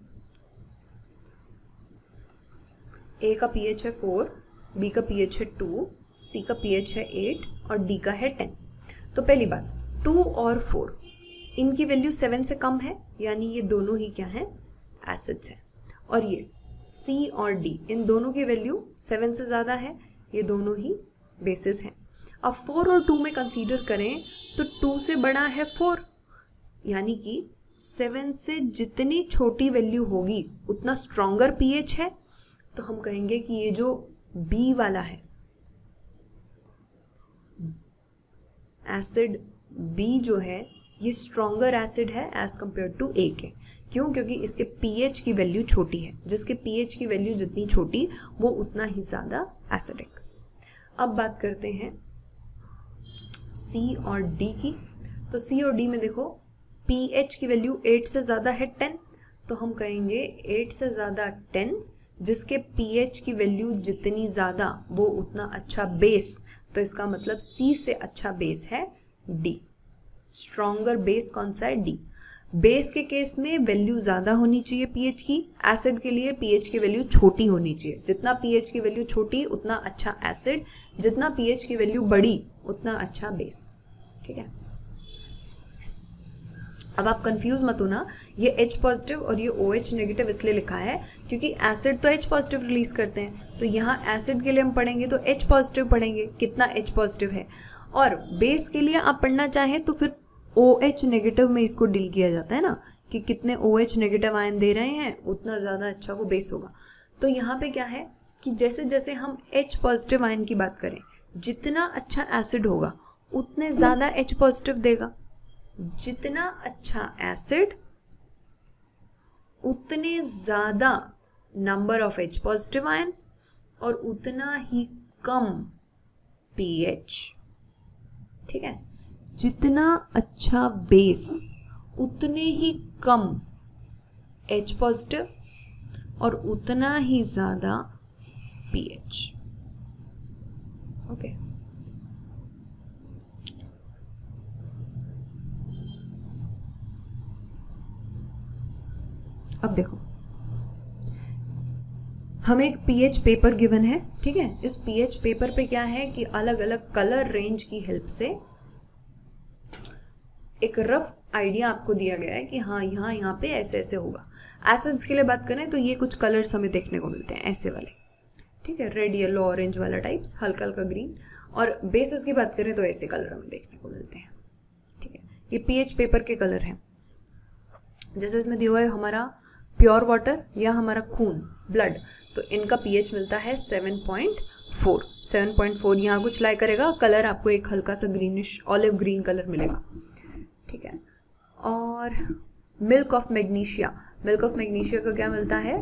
A का pH है 4, B का pH है 2, C का pH है 8 और D का है 10। तो पहली बात 2 और 4 इनकी वैल्यू 7 से कम है, यानी ये दोनों ही क्या हैं, एसिड्स हैं। और ये C और D इन दोनों की वैल्यू 7 से ज़्यादा है, ये दोनों ही बेसिस हैं। अब 4 और 2 में कंसीडर करें तो 2 से बड़ा है 4, यानी कि 7 से जितनी छोटी वैल्यू होगी उतना स्ट्रॉन्गर pH है। तो हम कहेंगे कि ये जो B वाला है, एसिड B जो है ये स्ट्रॉन्गर एसिड है एज कंपेयर टू A के। क्यों? क्योंकि इसके pH की वैल्यू छोटी है, जिसके pH की वैल्यू जितनी छोटी वो उतना ही ज़्यादा एसिडिक। अब बात करते हैं C और D की। तो C और D में देखो pH की वैल्यू 8 से ज़्यादा है 10, तो हम कहेंगे 8 से ज़्यादा 10, जिसके pH की वैल्यू जितनी ज़्यादा वो उतना अच्छा बेस। तो इसका मतलब C से अच्छा बेस है D। स्ट्रॉन्गर बेस कौन सा है? D। बेस के केस में वैल्यू ज़्यादा होनी चाहिए pH की, एसिड के लिए pH की वैल्यू छोटी होनी चाहिए। जितना pH की वैल्यू छोटी उतना अच्छा एसिड, जितना pH की वैल्यू बड़ी उतना अच्छा बेस। ठीक है, अब आप कंफ्यूज मत होना, ये H पॉजिटिव और ये OH नेगेटिव इसलिए लिखा है क्योंकि एसिड तो H पॉजिटिव रिलीज करते हैं, तो यहाँ एसिड के लिए हम पढ़ेंगे तो H पॉजिटिव पढ़ेंगे, कितना H पॉजिटिव है। और बेस के लिए आप पढ़ना चाहें तो फिर OH नेगेटिव में इसको डील किया जाता है ना, कि कितने OH नेगेटिव आयन दे रहे हैं उतना ज़्यादा अच्छा वो बेस होगा। तो यहाँ पे क्या है कि जैसे जैसे हम H पॉजिटिव आयन की बात करें, जितना अच्छा एसिड होगा उतने ज़्यादा H पॉजिटिव देगा। जितना अच्छा एसिड उतने ज़्यादा number of H positive ion और उतना ही कम pH। ठीक है, जितना अच्छा बेस उतने ही कम H पॉजिटिव और उतना ही ज़्यादा pH। ओके, अब देखो हमें एक pH पेपर गिवन है। ठीक है, इस pH पेपर पे क्या है कि अलग अलग कलर रेंज की हेल्प से एक रफ आइडिया आपको दिया गया है कि हाँ यहाँ पे ऐसे ऐसे होगा। एसिड्स के लिए बात करें तो ये कुछ कलर्स हमें देखने को मिलते हैं ऐसे वाले। ठीक है, रेड, येलो, ऑरेंज वाला टाइप्स, हल्का हल्का ग्रीन। और बेसिस की बात करें तो ऐसे कलर हमें देखने को मिलते हैं। ठीक है, ये pH पेपर के कलर हैं। जैसे इसमें दिया हुआ है हमारा प्योर वाटर या हमारा खून, ब्लड, तो इनका pH मिलता है 7.4। 7.4 यहाँ कुछ लाई करेगा, कलर आपको एक हल्का सा ग्रीनिश ऑलिव ग्रीन कलर मिलेगा। ठीक है, और milk of magnesia, milk of magnesia का क्या मिलता है?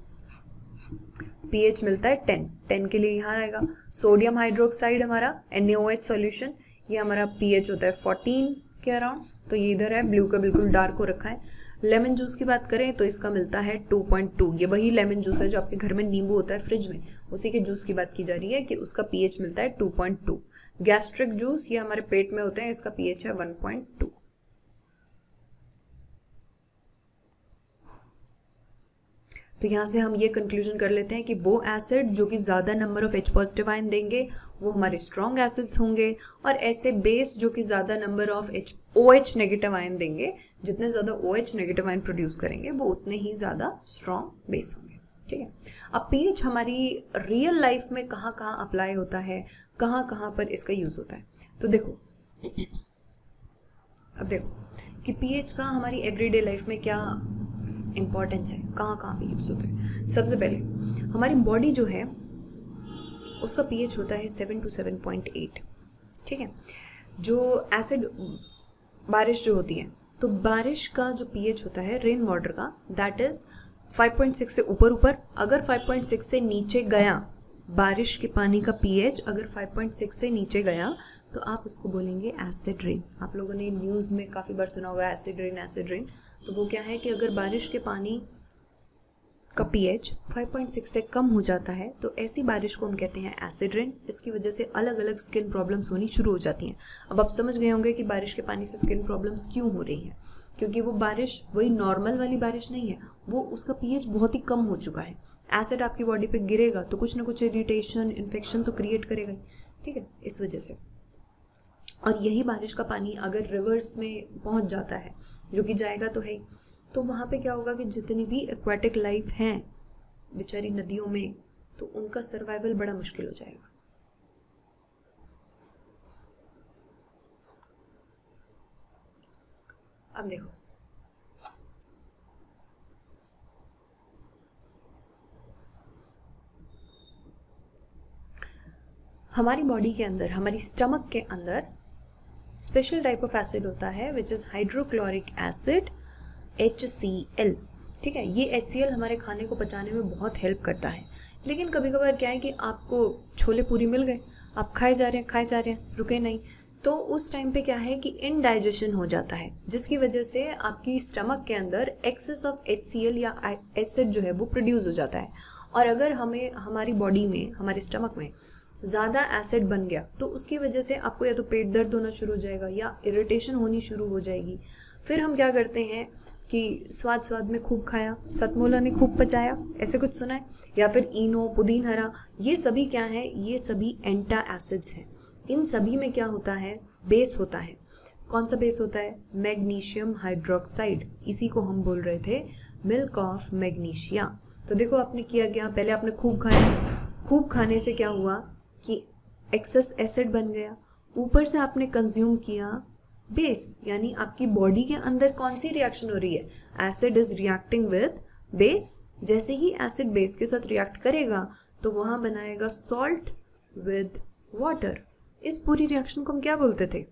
pH मिलता है 10। 10 के लिए यहाँ आएगा सोडियम हाइड्रोक्साइड, हमारा NaOH सॉल्यूशन, ये हमारा pH होता है 14 के अराउंड, तो ये इधर है, ब्लू का बिल्कुल डार्क हो रखा है। लेमन जूस की बात करें तो इसका मिलता है 2.2। ये वही लेमन जूस है जो आपके घर में नींबू होता है फ्रिज में, उसी के जूस की बात की जा रही है कि उसका pH मिलता है 2.2। गैस्ट्रिक जूस ये हमारे पेट में होते हैं, इसका pH है 1.2। तो यहाँ से हम ये कंक्लूजन कर लेते हैं कि वो एसिड जो कि ज़्यादा number of H positive ion देंगे वो हमारे स्ट्रॉन्ग एसिड्स होंगे, और ऐसे बेस जो कि ज़्यादा number of OH negative ion देंगे, जितने ज़्यादा OH नेगेटिव आयन प्रोड्यूस करेंगे वो उतने ही ज़्यादा स्ट्रॉन्ग बेस होंगे। ठीक है, अब pH हमारी रियल लाइफ में कहाँ कहाँ अप्लाई होता है, कहाँ कहाँ पर इसका यूज़ होता है। तो देखो, अब देखो कि pH का हमारी एवरीडे लाइफ में क्या इम्पॉर्टेंस है, कहाँ कहाँ पे यूज़ होता है। सबसे पहले हमारी बॉडी जो है उसका pH होता है 7 to 7.8। ठीक है, जो एसिड बारिश जो होती है, तो बारिश का जो pH होता है रेन वाटर का, दैट इज़ 5.6 से ऊपर ऊपर। अगर 5.6 से नीचे गया बारिश के पानी का पीएच अगर 5.6 से नीचे गया तो आप उसको बोलेंगे एसिड रेन। आप लोगों ने न्यूज़ में काफ़ी बार सुना होगा एसिड रेन, एसिड रेन। तो वो क्या है कि अगर बारिश के पानी का पीएच 5.6 से कम हो जाता है तो ऐसी बारिश को हम कहते हैं एसिड रेन। इसकी वजह से अलग अलग स्किन प्रॉब्लम्स होनी शुरू हो जाती हैं। अब आप समझ गए होंगे कि बारिश के पानी से स्किन प्रॉब्लम्स क्यों हो रही हैं, क्योंकि वो बारिश वही नॉर्मल वाली बारिश नहीं है, वो उसका पीएच बहुत ही कम हो चुका है। एसिड आपकी बॉडी पे गिरेगा तो कुछ ना कुछ इरिटेशन, इन्फेक्शन तो क्रिएट करेगा ही, ठीक है, इस वजह से। और यही बारिश का पानी अगर रिवर्स में पहुंच जाता है, जो कि जाएगा तो है ही, तो वहाँ पे क्या होगा कि जितनी भी एक्वाटिक लाइफ हैं बेचारी नदियों में, तो उनका सर्वाइवल बड़ा मुश्किल हो जाएगा। अब देखो, हमारी बॉडी के अंदर, हमारी स्टमक के अंदर स्पेशल टाइप ऑफ एसिड होता है which is hydrochloric acid, HCl। ठीक है, ये HCl हमारे खाने को पचाने में बहुत हेल्प करता है। लेकिन कभी कभार क्या है कि आपको छोले पूरी मिल गए, आप खाए जा रहे हैं, रुके नहीं, तो उस टाइम पे क्या है कि इनडाइजेशन हो जाता है, जिसकी वजह से आपकी स्टमक के अंदर एक्सेस ऑफ HCl या एसिड जो है वो प्रोड्यूस हो जाता है। और अगर हमें हमारी बॉडी में, हमारे स्टमक में ज़्यादा एसिड बन गया तो उसकी वजह से आपको या तो पेट दर्द होना शुरू हो जाएगा या इरिटेशन होनी शुरू हो जाएगी। फिर हम क्या करते हैं कि स्वाद में खूब खाया, सतमोला ने खूब पचाया, ऐसे कुछ सुना है, या फिर इनो, पुदीन हरा, ये सभी क्या है, ये सभी एंटा एसिड्स हैं। इन सभी में क्या होता है, बेस होता है। कौन सा बेस होता है, मैग्नीशियम हाइड्रोक्साइड। इसी को हम बोल रहे थे मिल्क ऑफ मैग्नीशिया। तो देखो आपने किया क्या, पहले आपने खूब खाया, खूब खाने से क्या हुआ कि एक्सेस एसिड बन गया, ऊपर से आपने कंज्यूम किया बेस, यानी आपकी बॉडी के अंदर कौन सी रिएक्शन हो रही है, acid is reacting with base. जैसे ही एसिड बेस के साथ रिएक्ट करेगा तो वहाँ बनाएगा सॉल्ट विद वाटर। इस पूरी रिएक्शन को हम क्या बोलते थे,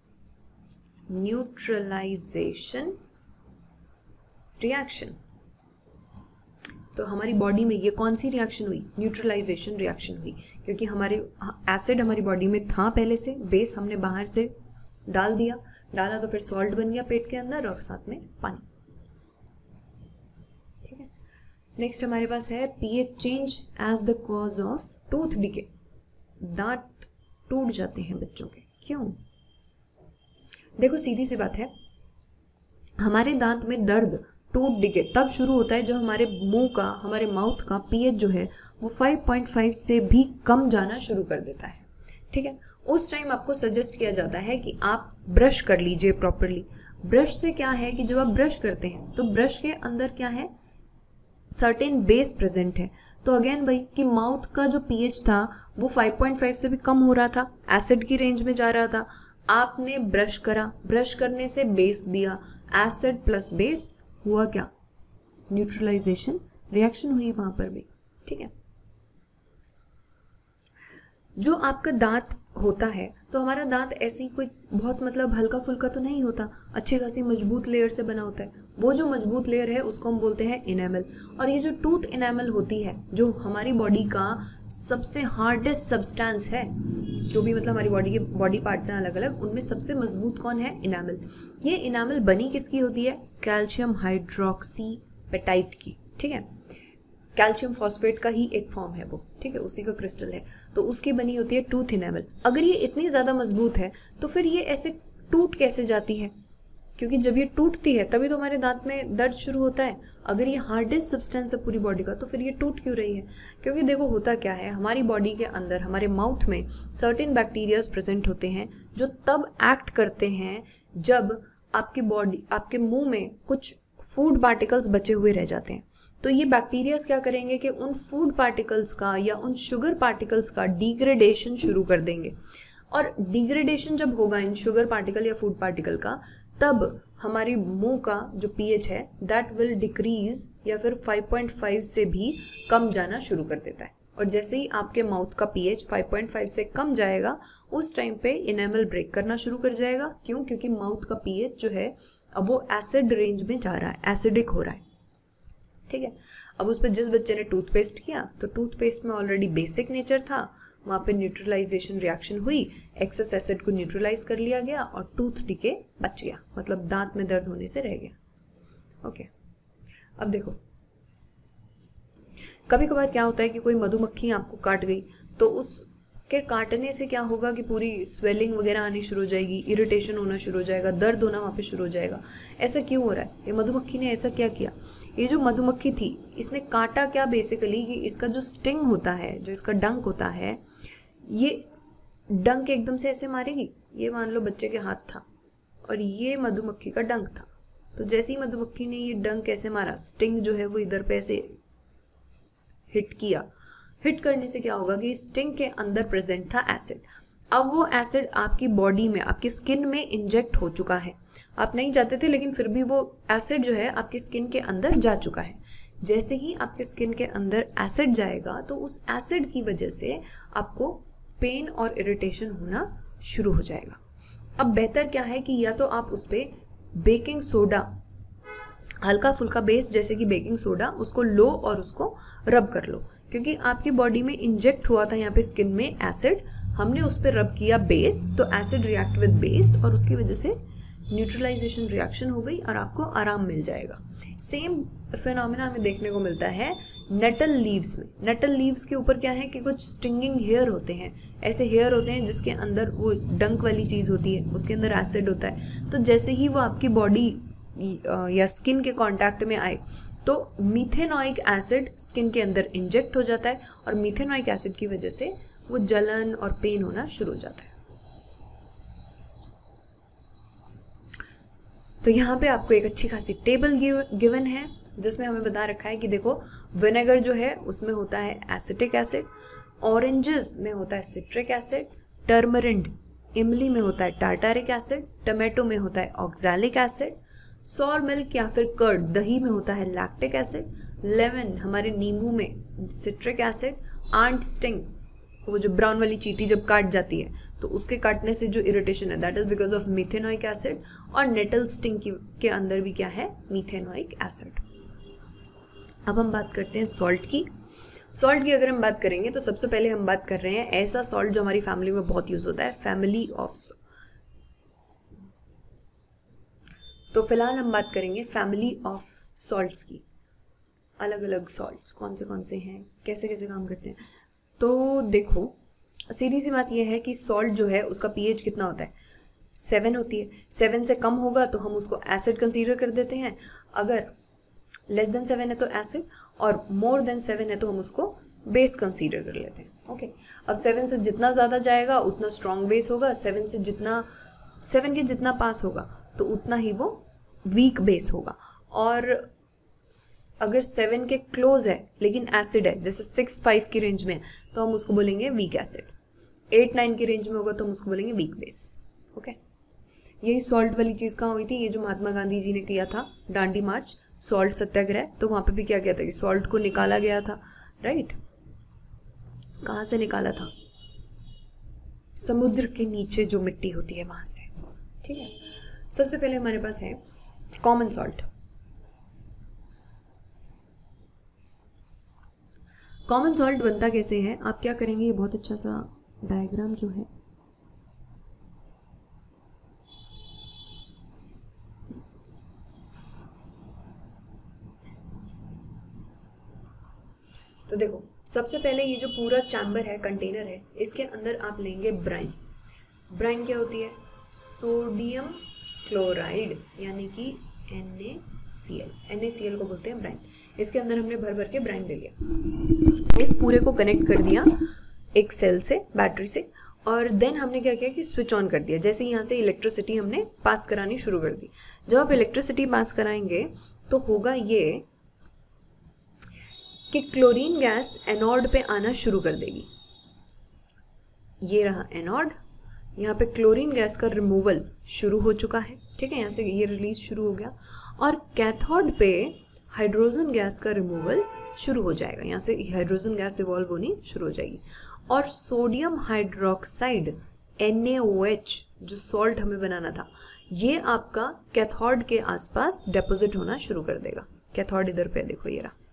न्यूट्रलाइजेशन रिएक्शन। तो हमारी बॉडी में ये कौन सी रिएक्शन हुई, न्यूट्रलाइजेशन रिएक्शन हुई, क्योंकि हमारे एसिड हमारी बॉडी में था पहले से, बेस हमने बाहर से डाला तो फिर सॉल्ट बन गया पेट के अंदर और साथ में पानी। ठीक है, नेक्स्ट हमारे पास है pH change as the cause of tooth decay. दांत टूट जाते हैं बच्चों के, क्यों? देखो सीधी सी बात है, हमारे दांत में दर्द, टूट डिके तब शुरू होता है जब हमारे मुंह का, हमारे माउथ का पीएच जो है वो 5.5 से भी कम जाना शुरू कर देता है। ठीक है, उस टाइम आपको सजेस्ट किया जाता है कि आप ब्रश कर लीजिए प्रॉपरली। ब्रश से क्या है कि जब आप ब्रश करते हैं तो ब्रश के अंदर क्या है, सर्टेन बेस प्रेजेंट है। तो अगेन भाई कि माउथ का जो पीएच था वो 5.5 से भी कम हो रहा था, एसिड की रेंज में जा रहा था। आपने ब्रश करा, ब्रश करने से बेस दिया, एसिड प्लस बेस हुआ क्या, न्यूट्रलाइजेशन रिएक्शन हुई वहां पर भी। ठीक है, जो आपका दांत होता है तो हमारा दांत ऐसे ही कोई बहुत मतलब हल्का फुल्का तो नहीं होता, अच्छी खासी मजबूत लेयर से बना होता है। वो जो मजबूत लेयर है उसको हम बोलते हैं इनेमल। और ये जो टूथ इनेमल होती है, जो हमारी बॉडी का सबसे हार्डेस्ट सब्सटेंस है, जो भी मतलब हमारी बॉडी के बॉडी पार्ट्स हैं अलग अलग, उनमें सबसे मजबूत कौन है, इनेमल। ये इनेमल बनी किसकी होती है, कैल्शियम हाइड्रोक्सीपेटाइट की। ठीक है, कैल्शियम फॉस्फेट का ही एक फॉर्म है वो, ठीक है, उसी का क्रिस्टल है, तो उसकी बनी होती है टूथ इनेमल। अगर ये इतनी ज़्यादा मजबूत है तो फिर ये ऐसे टूट कैसे जाती है, क्योंकि जब ये टूटती है तभी तो हमारे दांत में दर्द शुरू होता है। अगर ये हार्डेस्ट सब्सटेंस है पूरी बॉडी का तो फिर ये टूट क्यों रही है, क्योंकि देखो होता क्या है, हमारी बॉडी के अंदर, हमारे माउथ में सर्टेन बैक्टीरियाज प्रेजेंट होते हैं जो तब एक्ट करते हैं जब आपकी बॉडी, आपके मुंह में कुछ फूड पार्टिकल्स बचे हुए रह जाते हैं। तो ये बैक्टीरियाज क्या करेंगे कि उन फूड पार्टिकल्स का या उन शुगर पार्टिकल्स का डिग्रेडेशन शुरू कर देंगे। और डिग्रेडेशन जब होगा इन शुगर पार्टिकल या फूड पार्टिकल का, तब हमारी मुंह का जो पीएच है दैट विल डिक्रीज या फिर 5.5 से भी कम जाना शुरू कर देता है। और जैसे ही आपके माउथ का पीएच 5.5 से कम जाएगा उस टाइम पे इनेमल ब्रेक करना शुरू कर जाएगा। क्यों? क्योंकि माउथ का पीएच जो है अब वो एसिड रेंज में जा रहा है, एसिडिक हो रहा है। ठीक है। अब उस पर जिस बच्चे ने टूथपेस्ट किया तो टूथपेस्ट में ऑलरेडी बेसिक नेचर था, वहाँ पे न्यूट्रलाइजेशन रिएक्शन हुई, एक्सेस एसिड को न्यूट्रलाइज कर लिया गया और टूथ डिके बच गया, मतलब दांत में दर्द होने से रह गया। ओके, अब देखो कभी कभार क्या होता है कि कोई मधुमक्खी आपको काट गई तो उसके काटने से क्या होगा कि पूरी स्वेलिंग वगैरह आनी शुरू हो जाएगी, इरिटेशन होना शुरू हो जाएगा, दर्द होना वहाँ पे शुरू हो जाएगा। ऐसा क्यों हो रहा है? ये मधुमक्खी ने ऐसा क्या किया? ये जो मधुमक्खी थी इसने काटा क्या बेसिकली कि इसका जो स्टिंग होता है, जो इसका डंक होता है, ये डंक एकदम से ऐसे मारेगी। ये मान लो बच्चे के हाथ था और ये मधुमक्खी का डंक था, तो जैसे ही मधुमक्खी ने ये डंक ऐसे मारा, स्टिंग जो है वो इधर पे ऐसे हिट किया। हिट करने से क्या होगा कि स्टिंग के अंदर प्रेजेंट था एसिड। अब वो एसिड आपकी बॉडी में, आपकी स्किन में इंजेक्ट हो चुका है। आप नहीं चाहते थे लेकिन फिर भी वो एसिड जो है आपकी स्किन के अंदर जा चुका है। जैसे ही आपके स्किन के अंदर एसिड जाएगा तो उस एसिड की वजह से आपको पेन और इरिटेशन होना शुरू हो जाएगा। अब बेहतर क्या है कि या तो आप उस पर बेकिंग सोडा, हल्का फुल्का बेस जैसे कि बेकिंग सोडा, उसको लो और उसको रब कर लो, क्योंकि आपकी बॉडी में इंजेक्ट हुआ था यहाँ पे स्किन में एसिड, हमने उस पर रब किया बेस, तो एसिड रिएक्ट विद बेस और उसकी वजह से न्यूट्रलाइजेशन रिएक्शन हो गई और आपको आराम मिल जाएगा। सेम फिनोमेना हमें देखने को मिलता है नेटल लीव्स में। नेटल लीव्स के ऊपर क्या है कि कुछ स्टिंगिंग हेयर होते हैं, ऐसे हेयर होते हैं जिसके अंदर वो डंक वाली चीज़ होती है, उसके अंदर एसिड होता है। तो जैसे ही वो आपकी बॉडी या स्किन के कांटेक्ट में आए तो मीथेनॉइक एसिड स्किन के अंदर इंजेक्ट हो जाता है और मीथेनॉइक एसिड की वजह से वो जलन और पेन होना शुरू हो जाता है। तो यहाँ पे आपको एक अच्छी खासी टेबल गिवन है जिसमें हमें बता रखा है कि देखो विनेगर जो है उसमें होता है एसिटिक एसिड, ऑरेंजेस में होता है सिट्रिक एसिड, टर्मरिंड इमली में होता है टार्टारिक एसिड, टमाटो में होता है ऑक्सैलिक एसिड, सॉर मिल्क या फिर कर्ड दही में होता है लैक्टिक एसिड, लेमन हमारे नींबू में सिट्रिक एसिड, आंट स्टिंग वो जो ब्राउन वाली चींटी जब काट जाती है तो उसके काटने से जो इरिटेशन है that is because of methanoic acid, और नेटल स्टिंग के अंदर भी क्या है मीथेनॉइक एसिड। अब हम बात करते हैं सॉल्ट की। सॉल्ट की अगर हम बात करेंगे तो सबसे पहले हम बात कर रहे हैं ऐसा सॉल्ट जो हमारी फैमिली में बहुत यूज होता है, फैमिली ऑफ। तो फिलहाल हम बात करेंगे फैमिली ऑफ सॉल्ट्स की। अलग अलग सॉल्ट्स कौन से हैं, कैसे कैसे काम करते हैं। तो देखो सीधी सी बात यह है कि सॉल्ट जो है उसका पीएच कितना होता है, 7 होती है। 7 से कम होगा तो हम उसको एसिड कंसीडर कर देते हैं, अगर लेस देन 7 है तो एसिड, और मोर देन 7 है तो हम उसको बेस कंसीडर कर लेते हैं। ओके, अब 7 से जितना ज़्यादा जाएगा उतना स्ट्रॉन्ग बेस होगा, 7 के जितना पास होगा तो उतना ही वो वीक बेस होगा। और अगर 7 के क्लोज है लेकिन एसिड है, जैसे 6-5 की रेंज में है तो हम उसको बोलेंगे वीक एसिड, 8-9 की रेंज में होगा तो हम उसको बोलेंगे वीक बेस। ओके, यही सॉल्ट वाली चीज़ कहाँ हुई थी, ये जो महात्मा गांधी जी ने किया था दांडी मार्च, सॉल्ट सत्याग्रह, तो वहाँ पे भी क्या किया था कि सॉल्ट को निकाला गया था। राइट, कहाँ से निकाला था? समुद्र के नीचे जो मिट्टी होती है वहाँ से। ठीक है, सबसे पहले हमारे पास है कॉमन सॉल्ट। कॉमन सॉल्ट बनता कैसे है, आप क्या करेंगे, ये बहुत अच्छा सा डायग्राम जो है तो देखो सबसे पहले ये जो पूरा चैम्बर है, कंटेनर है, इसके अंदर आप लेंगे ब्राइन। ब्राइन क्या होती है? सोडियम क्लोराइड यानी कि NaCl। NaCl को बोलते हैं ब्राइन। इसके अंदर हमने भर भर के ब्राइन ले लिया, इस पूरे को कनेक्ट कर दिया एक सेल से, बैटरी से, और देन हमने क्या किया कि स्विच ऑन कर दिया। जैसे यहाँ से इलेक्ट्रिसिटी हमने पास करानी शुरू कर दी। जब आप इलेक्ट्रिसिटी पास कराएंगे तो होगा ये कि क्लोरीन गैस एनोड पे आना शुरू कर देगी। ये रहा एनोड, यहाँ पे क्लोरीन गैस का रिमूवल शुरू हो चुका है। ठीक है, यहाँ से ये रिलीज शुरू हो गया, और कैथोड पे हाइड्रोजन गैस का रिमूवल शुरू हो जाएगा। यहाँ से हाइड्रोजन गैस इवॉल्व होनी शुरू हो जाएगी, और सोडियम हाइड्रोक्साइड NaOH जो सॉल्ट हमें बनाना था, ये आपका कैथोड के आसपास डिपॉजिट होना शुरू कर देगा। कैथोड इधर पे देखो, ये रहा।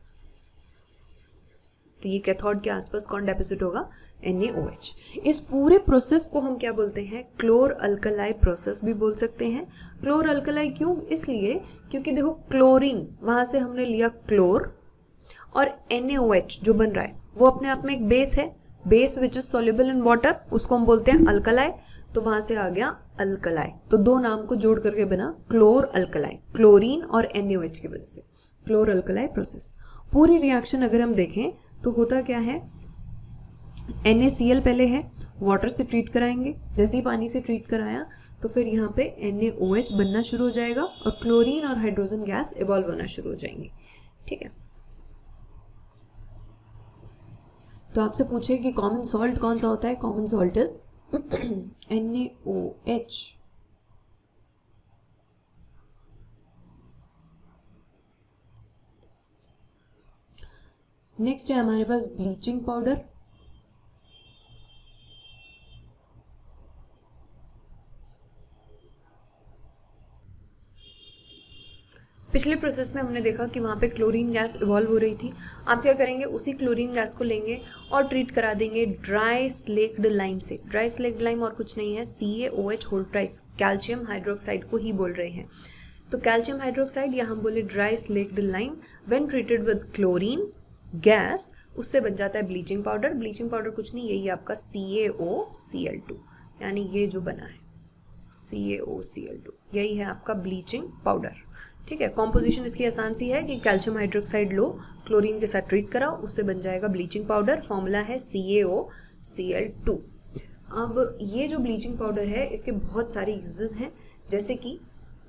तो ये कैथोड के आसपास कौन डेपोजिट होगा, NaOH। इस पूरे प्रोसेस को हम क्या बोलते हैं, क्लोर अल्कलाई प्रोसेस भी बोल सकते हैं। क्लोर अल्कलाई क्यों, इसलिए क्योंकि देखो क्लोरीन वहाँ से हमने लिया क्लोर, और NaOH जो बन रहा है वो अपने आप में एक बेस है, base which is soluble in water, उसको हम बोलते हैं अल्कलाई, तो वहाँ से आ गया अल्कलाई। तो दो नाम को जोड़ करके बना क्लोर अल्कलाई, क्लोरीन और NaOH की वजह से क्लोर अल्कलाई प्रोसेस। पूरी रिएक्शन अगर हम देखें तो होता क्या है, NaCl पहले है, वाटर से ट्रीट कराएंगे, जैसे ही पानी से ट्रीट कराया तो फिर यहाँ पे NaOH बनना शुरू हो जाएगा और क्लोरीन और हाइड्रोजन गैस इवॉल्व होना शुरू हो जाएंगी। ठीक है, तो आपसे पूछे कि कॉमन सॉल्ट कौन सा होता है, common salt is NaOH। Next है हमारे पास ब्लीचिंग पाउडर। पिछले प्रोसेस में हमने देखा कि वहाँ पे क्लोरीन गैस इवॉल्व हो रही थी। आप क्या करेंगे, उसी क्लोरीन गैस को लेंगे और ट्रीट करा देंगे ड्राई स्लेक्ड लाइम से। ड्राई स्लेक्ड लाइम और कुछ नहीं है, CaOH whole thrice, calcium hydroxide को ही बोल रहे हैं। तो कैल्शियम हाइड्रोक्साइड या हम बोले dry slaked lime when treated with chlorine gas, उससे बन जाता है ब्लीचिंग पाउडर। ब्लीचिंग पाउडर कुछ नहीं, यही आपका CaOCl2, यानी ये जो बना है CaOCl2, यही है आपका ब्लीचिंग पाउडर। ठीक है, कॉम्पोजिशन इसकी आसान सी है कि कैल्शियम हाइड्रोक्साइड लो, क्लोरीन के साथ ट्रीट कराओ, उससे बन जाएगा ब्लीचिंग पाउडर। फॉर्मूला है CaOCl2। अब ये जो ब्लीचिंग पाउडर है इसके बहुत सारे यूजेस हैं, जैसे कि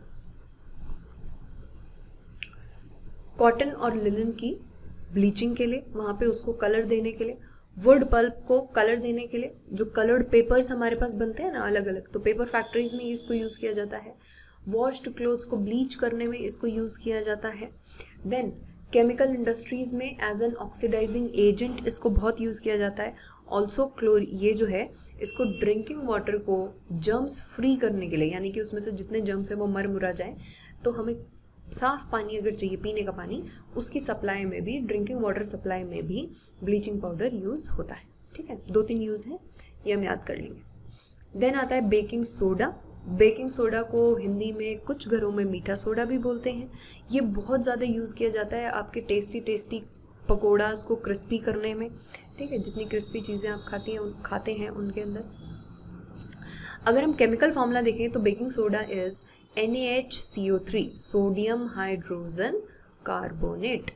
कॉटन और लिनन की ब्लीचिंग के लिए, वहाँ पे उसको कलर देने के लिए, वुड पल्प को कलर देने के लिए, जो कलर्ड पेपर्स हमारे पास बनते हैं ना अलग अलग, तो पेपर फैक्ट्रीज में इसको यूज़ किया जाता है। वॉश्ड क्लोथ्स को ब्लीच करने में इसको यूज़ किया जाता है। देन केमिकल इंडस्ट्रीज़ में एज एन ऑक्सीडाइजिंग एजेंट इसको बहुत यूज़ किया जाता है। ऑल्सो ये जो है इसको ड्रिंकिंग वाटर को जर्म्स फ्री करने के लिए, यानी कि उसमें से जितने जर्म्स हैं वो मर मुरा जाए, तो हमें साफ़ पानी अगर चाहिए पीने का पानी, उसकी सप्लाई में भी, ड्रिंकिंग वाटर सप्लाई में भी ब्लीचिंग पाउडर यूज़ होता है। ठीक है, 2-3 यूज़ हैं, ये हम याद कर लेंगे। देन आता है बेकिंग सोडा। बेकिंग सोडा को हिंदी में कुछ घरों में मीठा सोडा भी बोलते हैं। ये बहुत ज़्यादा यूज़ किया जाता है आपके टेस्टी पकौड़ास को क्रिस्पी करने में। ठीक है, जितनी क्रिस्पी चीज़ें आप खाते हैं उनके अंदर। अगर हम केमिकल फॉर्मूला देखें तो baking soda is NaHCO3, sodium hydrogen carbonate.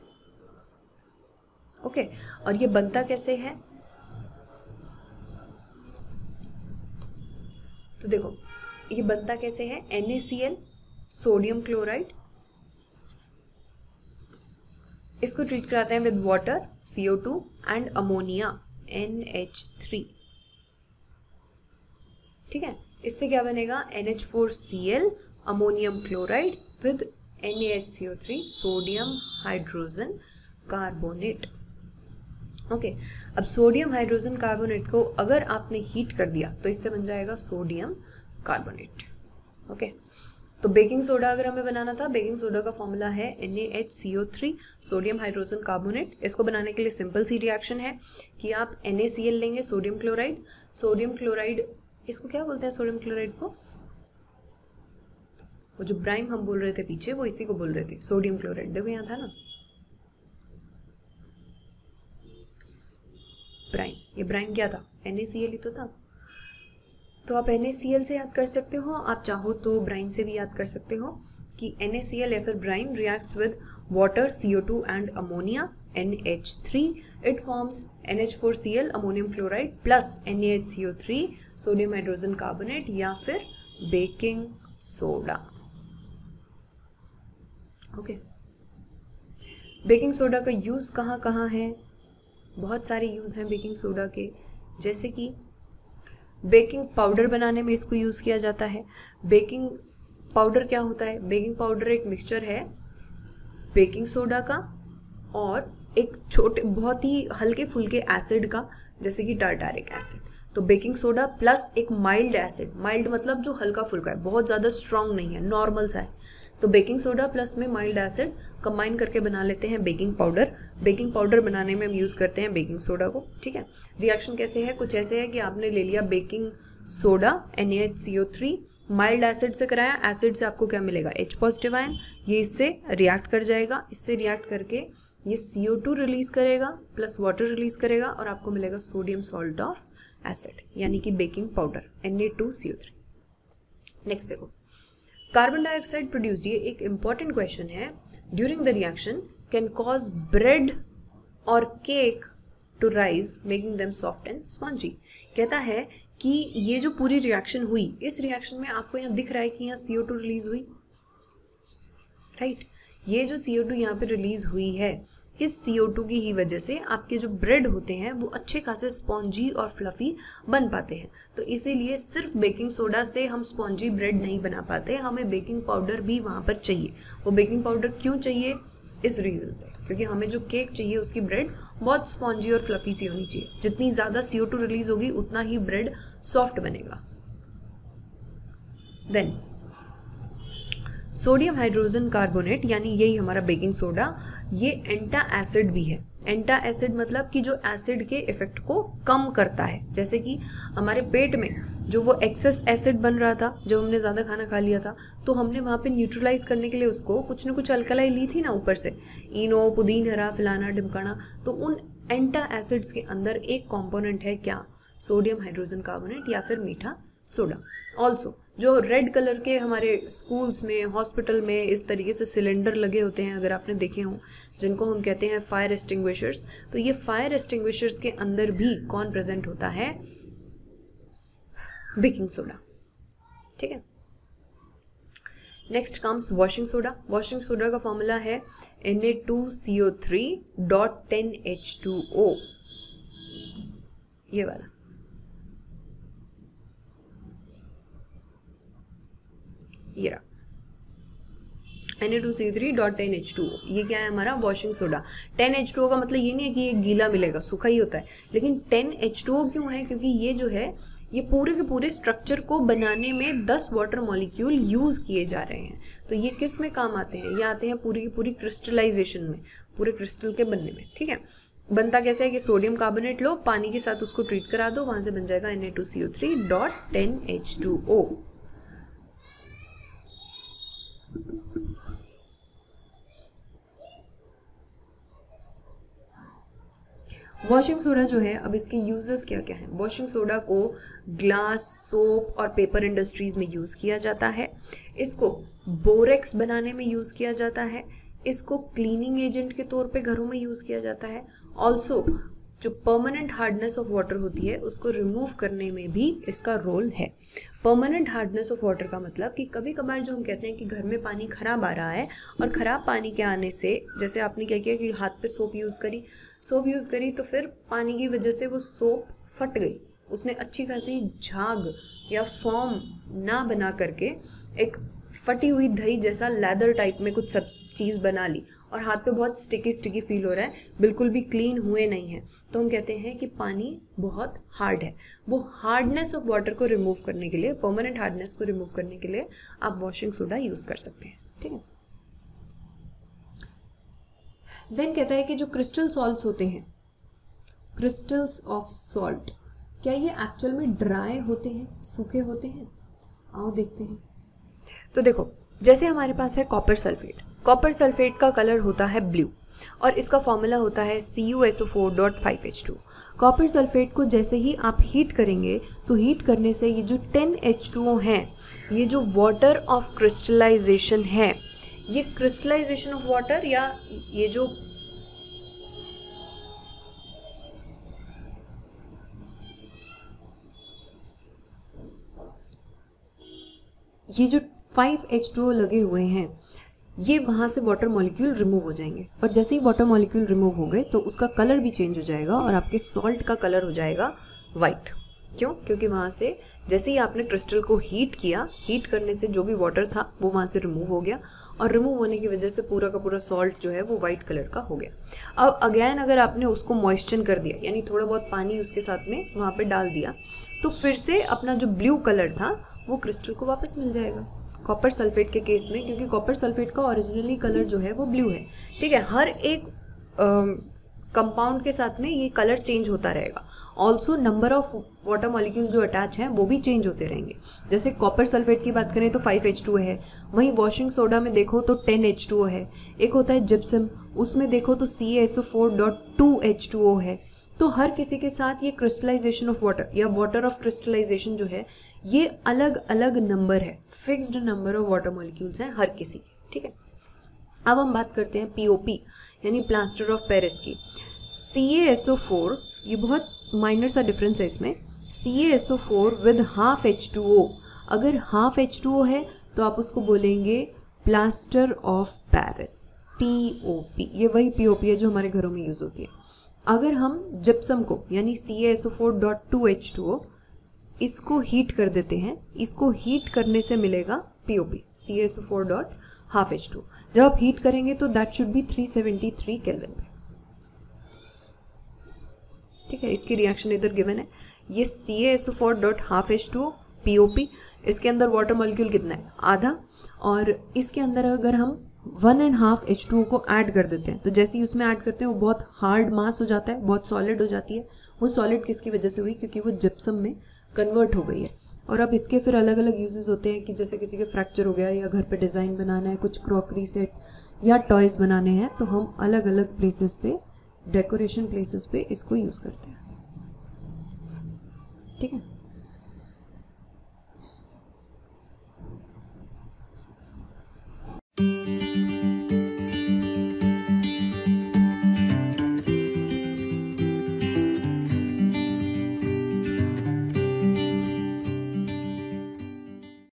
Okay, और ये बनता कैसे है, तो देखो ये बनता कैसे है, NaCl, सोडियम क्लोराइड, इसको ट्रीट कराते हैं with water CO2 and ammonia NH3। ठीक है, इससे क्या बनेगा, NH4Cl, ammonium chloride with NaHCO3, sodium hydrogen carbonate. Okay, अब सोडियम हाइड्रोजन कार्बोनेट को अगर आपने हीट कर दिया तो इससे बन जाएगा सोडियम कार्बोनेट। ओके, तो बेकिंग सोडा अगर हमें बनाना था, बेकिंग सोडा का फॉर्मूला है NaHCO3, सोडियम हाइड्रोजन कार्बोनेट। इसको बनाने के लिए सिंपल सी रिएक्शन है कि आप NaCl लेंगे, सोडियम क्लोराइड, इसको क्या बोलते हैं सोडियम क्लोराइड को, वो जो ब्राइम हम बोल रहे थे पीछे, वो इसी को बोल रहे थे, सोडियम क्लोराइड। देखो यहाँ था ना ब्राइम, ये ब्राइम क्या था, NaCl ही तो था। तो आप NaCl से याद कर सकते हो, आप चाहो तो ब्राइम से भी याद कर सकते हो कि NaCl या फिर brine reacts with water CO2 and ammonia NH3, it forms NH4Cl, ammonium chloride plus NaHCO3, sodium hydrogen carbonate या फिर baking soda. Okay, baking soda का यूज़ कहाँ कहाँ है, बहुत सारे यूज़ हैं बेकिंग सोडा के, जैसे कि बेकिंग पाउडर बनाने में इसको यूज़ किया जाता है। बेकिंग पाउडर क्या होता है, बेकिंग पाउडर एक मिक्सचर है बेकिंग सोडा का और एक छोटे बहुत ही हल्के फुल्के एसिड का, जैसे कि टार्टारिक एसिड। तो बेकिंग सोडा प्लस एक माइल्ड एसिड, माइल्ड मतलब जो हल्का फुल्का है, बहुत ज़्यादा स्ट्रॉन्ग नहीं है, नॉर्मल सा है। तो बेकिंग सोडा प्लस में माइल्ड एसिड कंबाइन करके बना लेते हैं बेकिंग पाउडर। बेकिंग पाउडर बनाने में हम यूज़ करते हैं बेकिंग सोडा को, ठीक है। रिएक्शन कैसे है, कुछ ऐसे है कि आपने ले लिया baking soda NaHCO3, mild acid से कराया, एसिड से आपको क्या मिलेगा, H पॉजिटिव आयन, ये इससे रिएक्ट कर जाएगा, इससे रिएक्ट करके ये CO2 रिलीज करेगा प्लस वाटर रिलीज करेगा और आपको मिलेगा सोडियम सॉल्ट ऑफ एसिड, यानी कि बेकिंग पाउडर Na2CO3। नेक्स्ट देखो, कार्बन डाइऑक्साइड प्रोड्यूस्ड, ये एक इंपॉर्टेंट क्वेश्चन है, during the reaction can cause bread और cake to rise making them soft and spongy. कहता है कि ये जो पूरी रिएक्शन हुई, इस रिएक्शन में आपको यहाँ दिख रहा है कि यहाँ CO2 रिलीज हुई, राइट। ये जो CO2 यहाँ पे रिलीज हुई है, इस CO2 की ही वजह से आपके जो ब्रेड होते हैं वो अच्छे खासे स्पॉन्जी और फ्लफी बन पाते हैं। तो इसीलिए सिर्फ बेकिंग सोडा से हम स्पॉन्जी ब्रेड नहीं बना पाते, हमें बेकिंग पाउडर भी वहाँ पर चाहिए। वो बेकिंग पाउडर क्यों चाहिए, इस रीज़न से, क्योंकि हमें जो केक चाहिए उसकी ब्रेड बहुत स्पॉन्जी और फ्लफी सी होनी चाहिए। जितनी ज़्यादा CO2 रिलीज होगी उतना ही ब्रेड सॉफ्ट बनेगा। देन सोडियम हाइड्रोजन कार्बोनेट, यानी यही हमारा बेकिंग सोडा, ये एंटा एसिड भी है। एंटा एसिड मतलब कि जो एसिड के इफेक्ट को कम करता है। जैसे कि हमारे पेट में जो वो एक्सेस एसिड बन रहा था जब हमने ज़्यादा खाना खा लिया था, तो हमने वहाँ पे न्यूट्रलाइज करने के लिए उसको कुछ ना कुछ अल्कलाई ली थी ना ऊपर से, इनो, पुदीन हरा, फलाना ढिमकाना। तो उन एंटा एसिड्स के अंदर एक कॉम्पोनेंट है क्या, सोडियम हाइड्रोजन कार्बोनेट या फिर मीठा सोडा। ऑल्सो जो रेड कलर के हमारे स्कूल्स में, हॉस्पिटल में इस तरीके से सिलेंडर लगे होते हैं, अगर आपने देखे हों, जिनको हम कहते हैं फायर एक्सटिंग्विशर्स, तो ये फायर एक्सटिंग्विशर्स के अंदर भी कौन प्रेजेंट होता है, बेकिंग सोडा, ठीक है। Next comes washing soda. Washing soda का फॉर्मूला है Na2CO3.10H2O, ये वाला। ये रहा Na2CO3.10H2O, ये क्या है हमारा वॉशिंग सोडा। 10H2O का मतलब ये नहीं है कि ये गीला मिलेगा, सूखा ही होता है, लेकिन 10H2O क्यों है, क्योंकि ये जो है ये पूरे के पूरे स्ट्रक्चर को बनाने में 10 वाटर मॉलिक्यूल यूज़ किए जा रहे हैं। तो ये किस में काम आते हैं, ये आते हैं पूरी की पूरी क्रिस्टलाइजेशन में, पूरे क्रिस्टल के बनने में, ठीक है। बनता कैसे है कि सोडियम कार्बोनेट लो, पानी के साथ उसको ट्रीट करा दो, वहाँ से बन जाएगा Na2CO3.10H2O। वॉशिंग सोडा जो है, अब इसके यूजेस क्या क्या हैं। वॉशिंग सोडा को ग्लास, सोप और पेपर इंडस्ट्रीज़ में यूज़ किया जाता है। इसको बोरेक्स बनाने में यूज़ किया जाता है। इसको क्लीनिंग एजेंट के तौर पे घरों में यूज़ किया जाता है। ऑल्सो जो परमानेंट हार्डनेस ऑफ वाटर होती है उसको रिमूव करने में भी इसका रोल है। परमानेंट हार्डनेस ऑफ वाटर का मतलब कि कभी कभार जो हम कहते हैं कि घर में पानी ख़राब आ रहा है, और ख़राब पानी के आने से, जैसे आपने क्या किया कि हाथ पे सोप यूज़ करी तो फिर पानी की वजह से वो सोप फट गई, उसने अच्छी खासी झाग या फॉर्म ना बना करके एक फटी हुई दही जैसा लेदर टाइप में कुछ सब चीज़ बना ली, और हाथ पे बहुत स्टिकी फील हो रहा है, बिल्कुल भी क्लीन हुए नहीं हैं, तो हम कहते हैं कि पानी बहुत हार्ड है। वो हार्डनेस ऑफ वाटर को रिमूव करने के लिए, परमानेंट हार्डनेस को रिमूव करने के लिए आप वॉशिंग सोडा यूज़ कर सकते हैं, ठीक है। देन कहता है कि जो क्रिस्टल सॉल्ट्स होते हैं, क्रिस्टल्स ऑफ सॉल्ट, क्या ये एक्चुअल में ड्राई होते हैं, सूखे होते हैं? आओ देखते हैं। तो देखो, जैसे हमारे पास है कॉपर सल्फेट। कॉपर सल्फेट का कलर होता है ब्लू और इसका फॉर्मूला होता है CuSO4.5H2। कॉपर सल्फेट को जैसे ही आप हीट करेंगे तो हीट करने से ये जो 10H2O हैं, ये जो वाटर ऑफ क्रिस्टलाइजेशन है, ये क्रिस्टलाइजेशन ऑफ वाटर या ये जो 5H2O लगे हुए हैं, ये वहाँ से वाटर मॉलिक्यूल रिमूव हो जाएंगे, और जैसे ही वाटर मॉलिक्यूल रिमूव हो गए तो उसका कलर भी चेंज हो जाएगा और आपके सॉल्ट का कलर हो जाएगा वाइट, क्यों? क्योंकि वहाँ से जैसे ही आपने क्रिस्टल को हीट किया, हीट करने से जो भी वाटर था वो वहाँ से रिमूव हो गया, और रिमूव होने की वजह से पूरा का पूरा सॉल्ट जो है वो वाइट कलर का हो गया। अब अगेन अगर आपने उसको मॉइस्चर कर दिया, यानी थोड़ा बहुत पानी उसके साथ में वहाँ पे डाल दिया, तो फिर से अपना जो ब्लू कलर था वो क्रिस्टल को वापस मिल जाएगा कॉपर सल्फेट के केस में, क्योंकि कॉपर सल्फेट का ओरिजिनली कलर जो है वो ब्लू है। ठीक है, हर एक कंपाउंड के साथ में ये कलर चेंज होता रहेगा। Also number of water molecule जो अटैच हैं वो भी चेंज होते रहेंगे। जैसे कॉपर सल्फेट की बात करें तो 5H2 है, वहीं वॉशिंग सोडा में देखो तो 10H2O है, एक होता है जिप्सम, उसमें देखो तो CaSO4.2H2O है। तो हर किसी के साथ ये क्रिस्टलाइजेशन ऑफ वाटर या वाटर ऑफ क्रिस्टलाइजेशन जो है ये अलग अलग नंबर है, fixed number of water molecules हैं हर किसी के। ठीक है, अब हम बात करते हैं POP यानी प्लास्टर ऑफ पेरिस की। CaSO4, ये बहुत माइनर सा डिफरेंस है इसमें। CaSO4 विद हाफ H2O, अगर हाफ H2O है तो आप उसको बोलेंगे प्लास्टर ऑफ पेरिस, POP। ये वही POP है जो हमारे घरों में यूज़ होती है। अगर हम जिप्सम को यानी CaSO4.2H2O इसको हीट कर देते हैं, इसको हीट करने से मिलेगा POP, CaSO4.2H2। जब आप हीट करेंगे तो दैट शुड बी 373 केल्विन पे। ठीक है, इसकी रिएक्शन इधर गिवन है। ये CaSO4.2H2O POP, इसके अंदर वाटर मॉलिक्यूल कितना है? आधा। और इसके अंदर अगर हम 1.5 H2O को ऐड कर देते हैं तो जैसे ही उसमें ऐड करते हैं वो बहुत हार्ड मास हो जाता है, बहुत सॉलिड हो जाती है। वो सॉलिड किसकी वजह से हुई? क्योंकि वो जिप्सम में कन्वर्ट हो गई है। और अब इसके फिर अलग अलग यूजेस होते हैं कि जैसे किसी के फ्रैक्चर हो गया या घर पे डिज़ाइन बनाना है, कुछ क्रॉकरी सेट या टॉयज़ बनाने हैं, तो हम अलग अलग प्लेसेस पे, डेकोरेशन प्लेसेस पे इसको यूज़ करते हैं। ठीक है।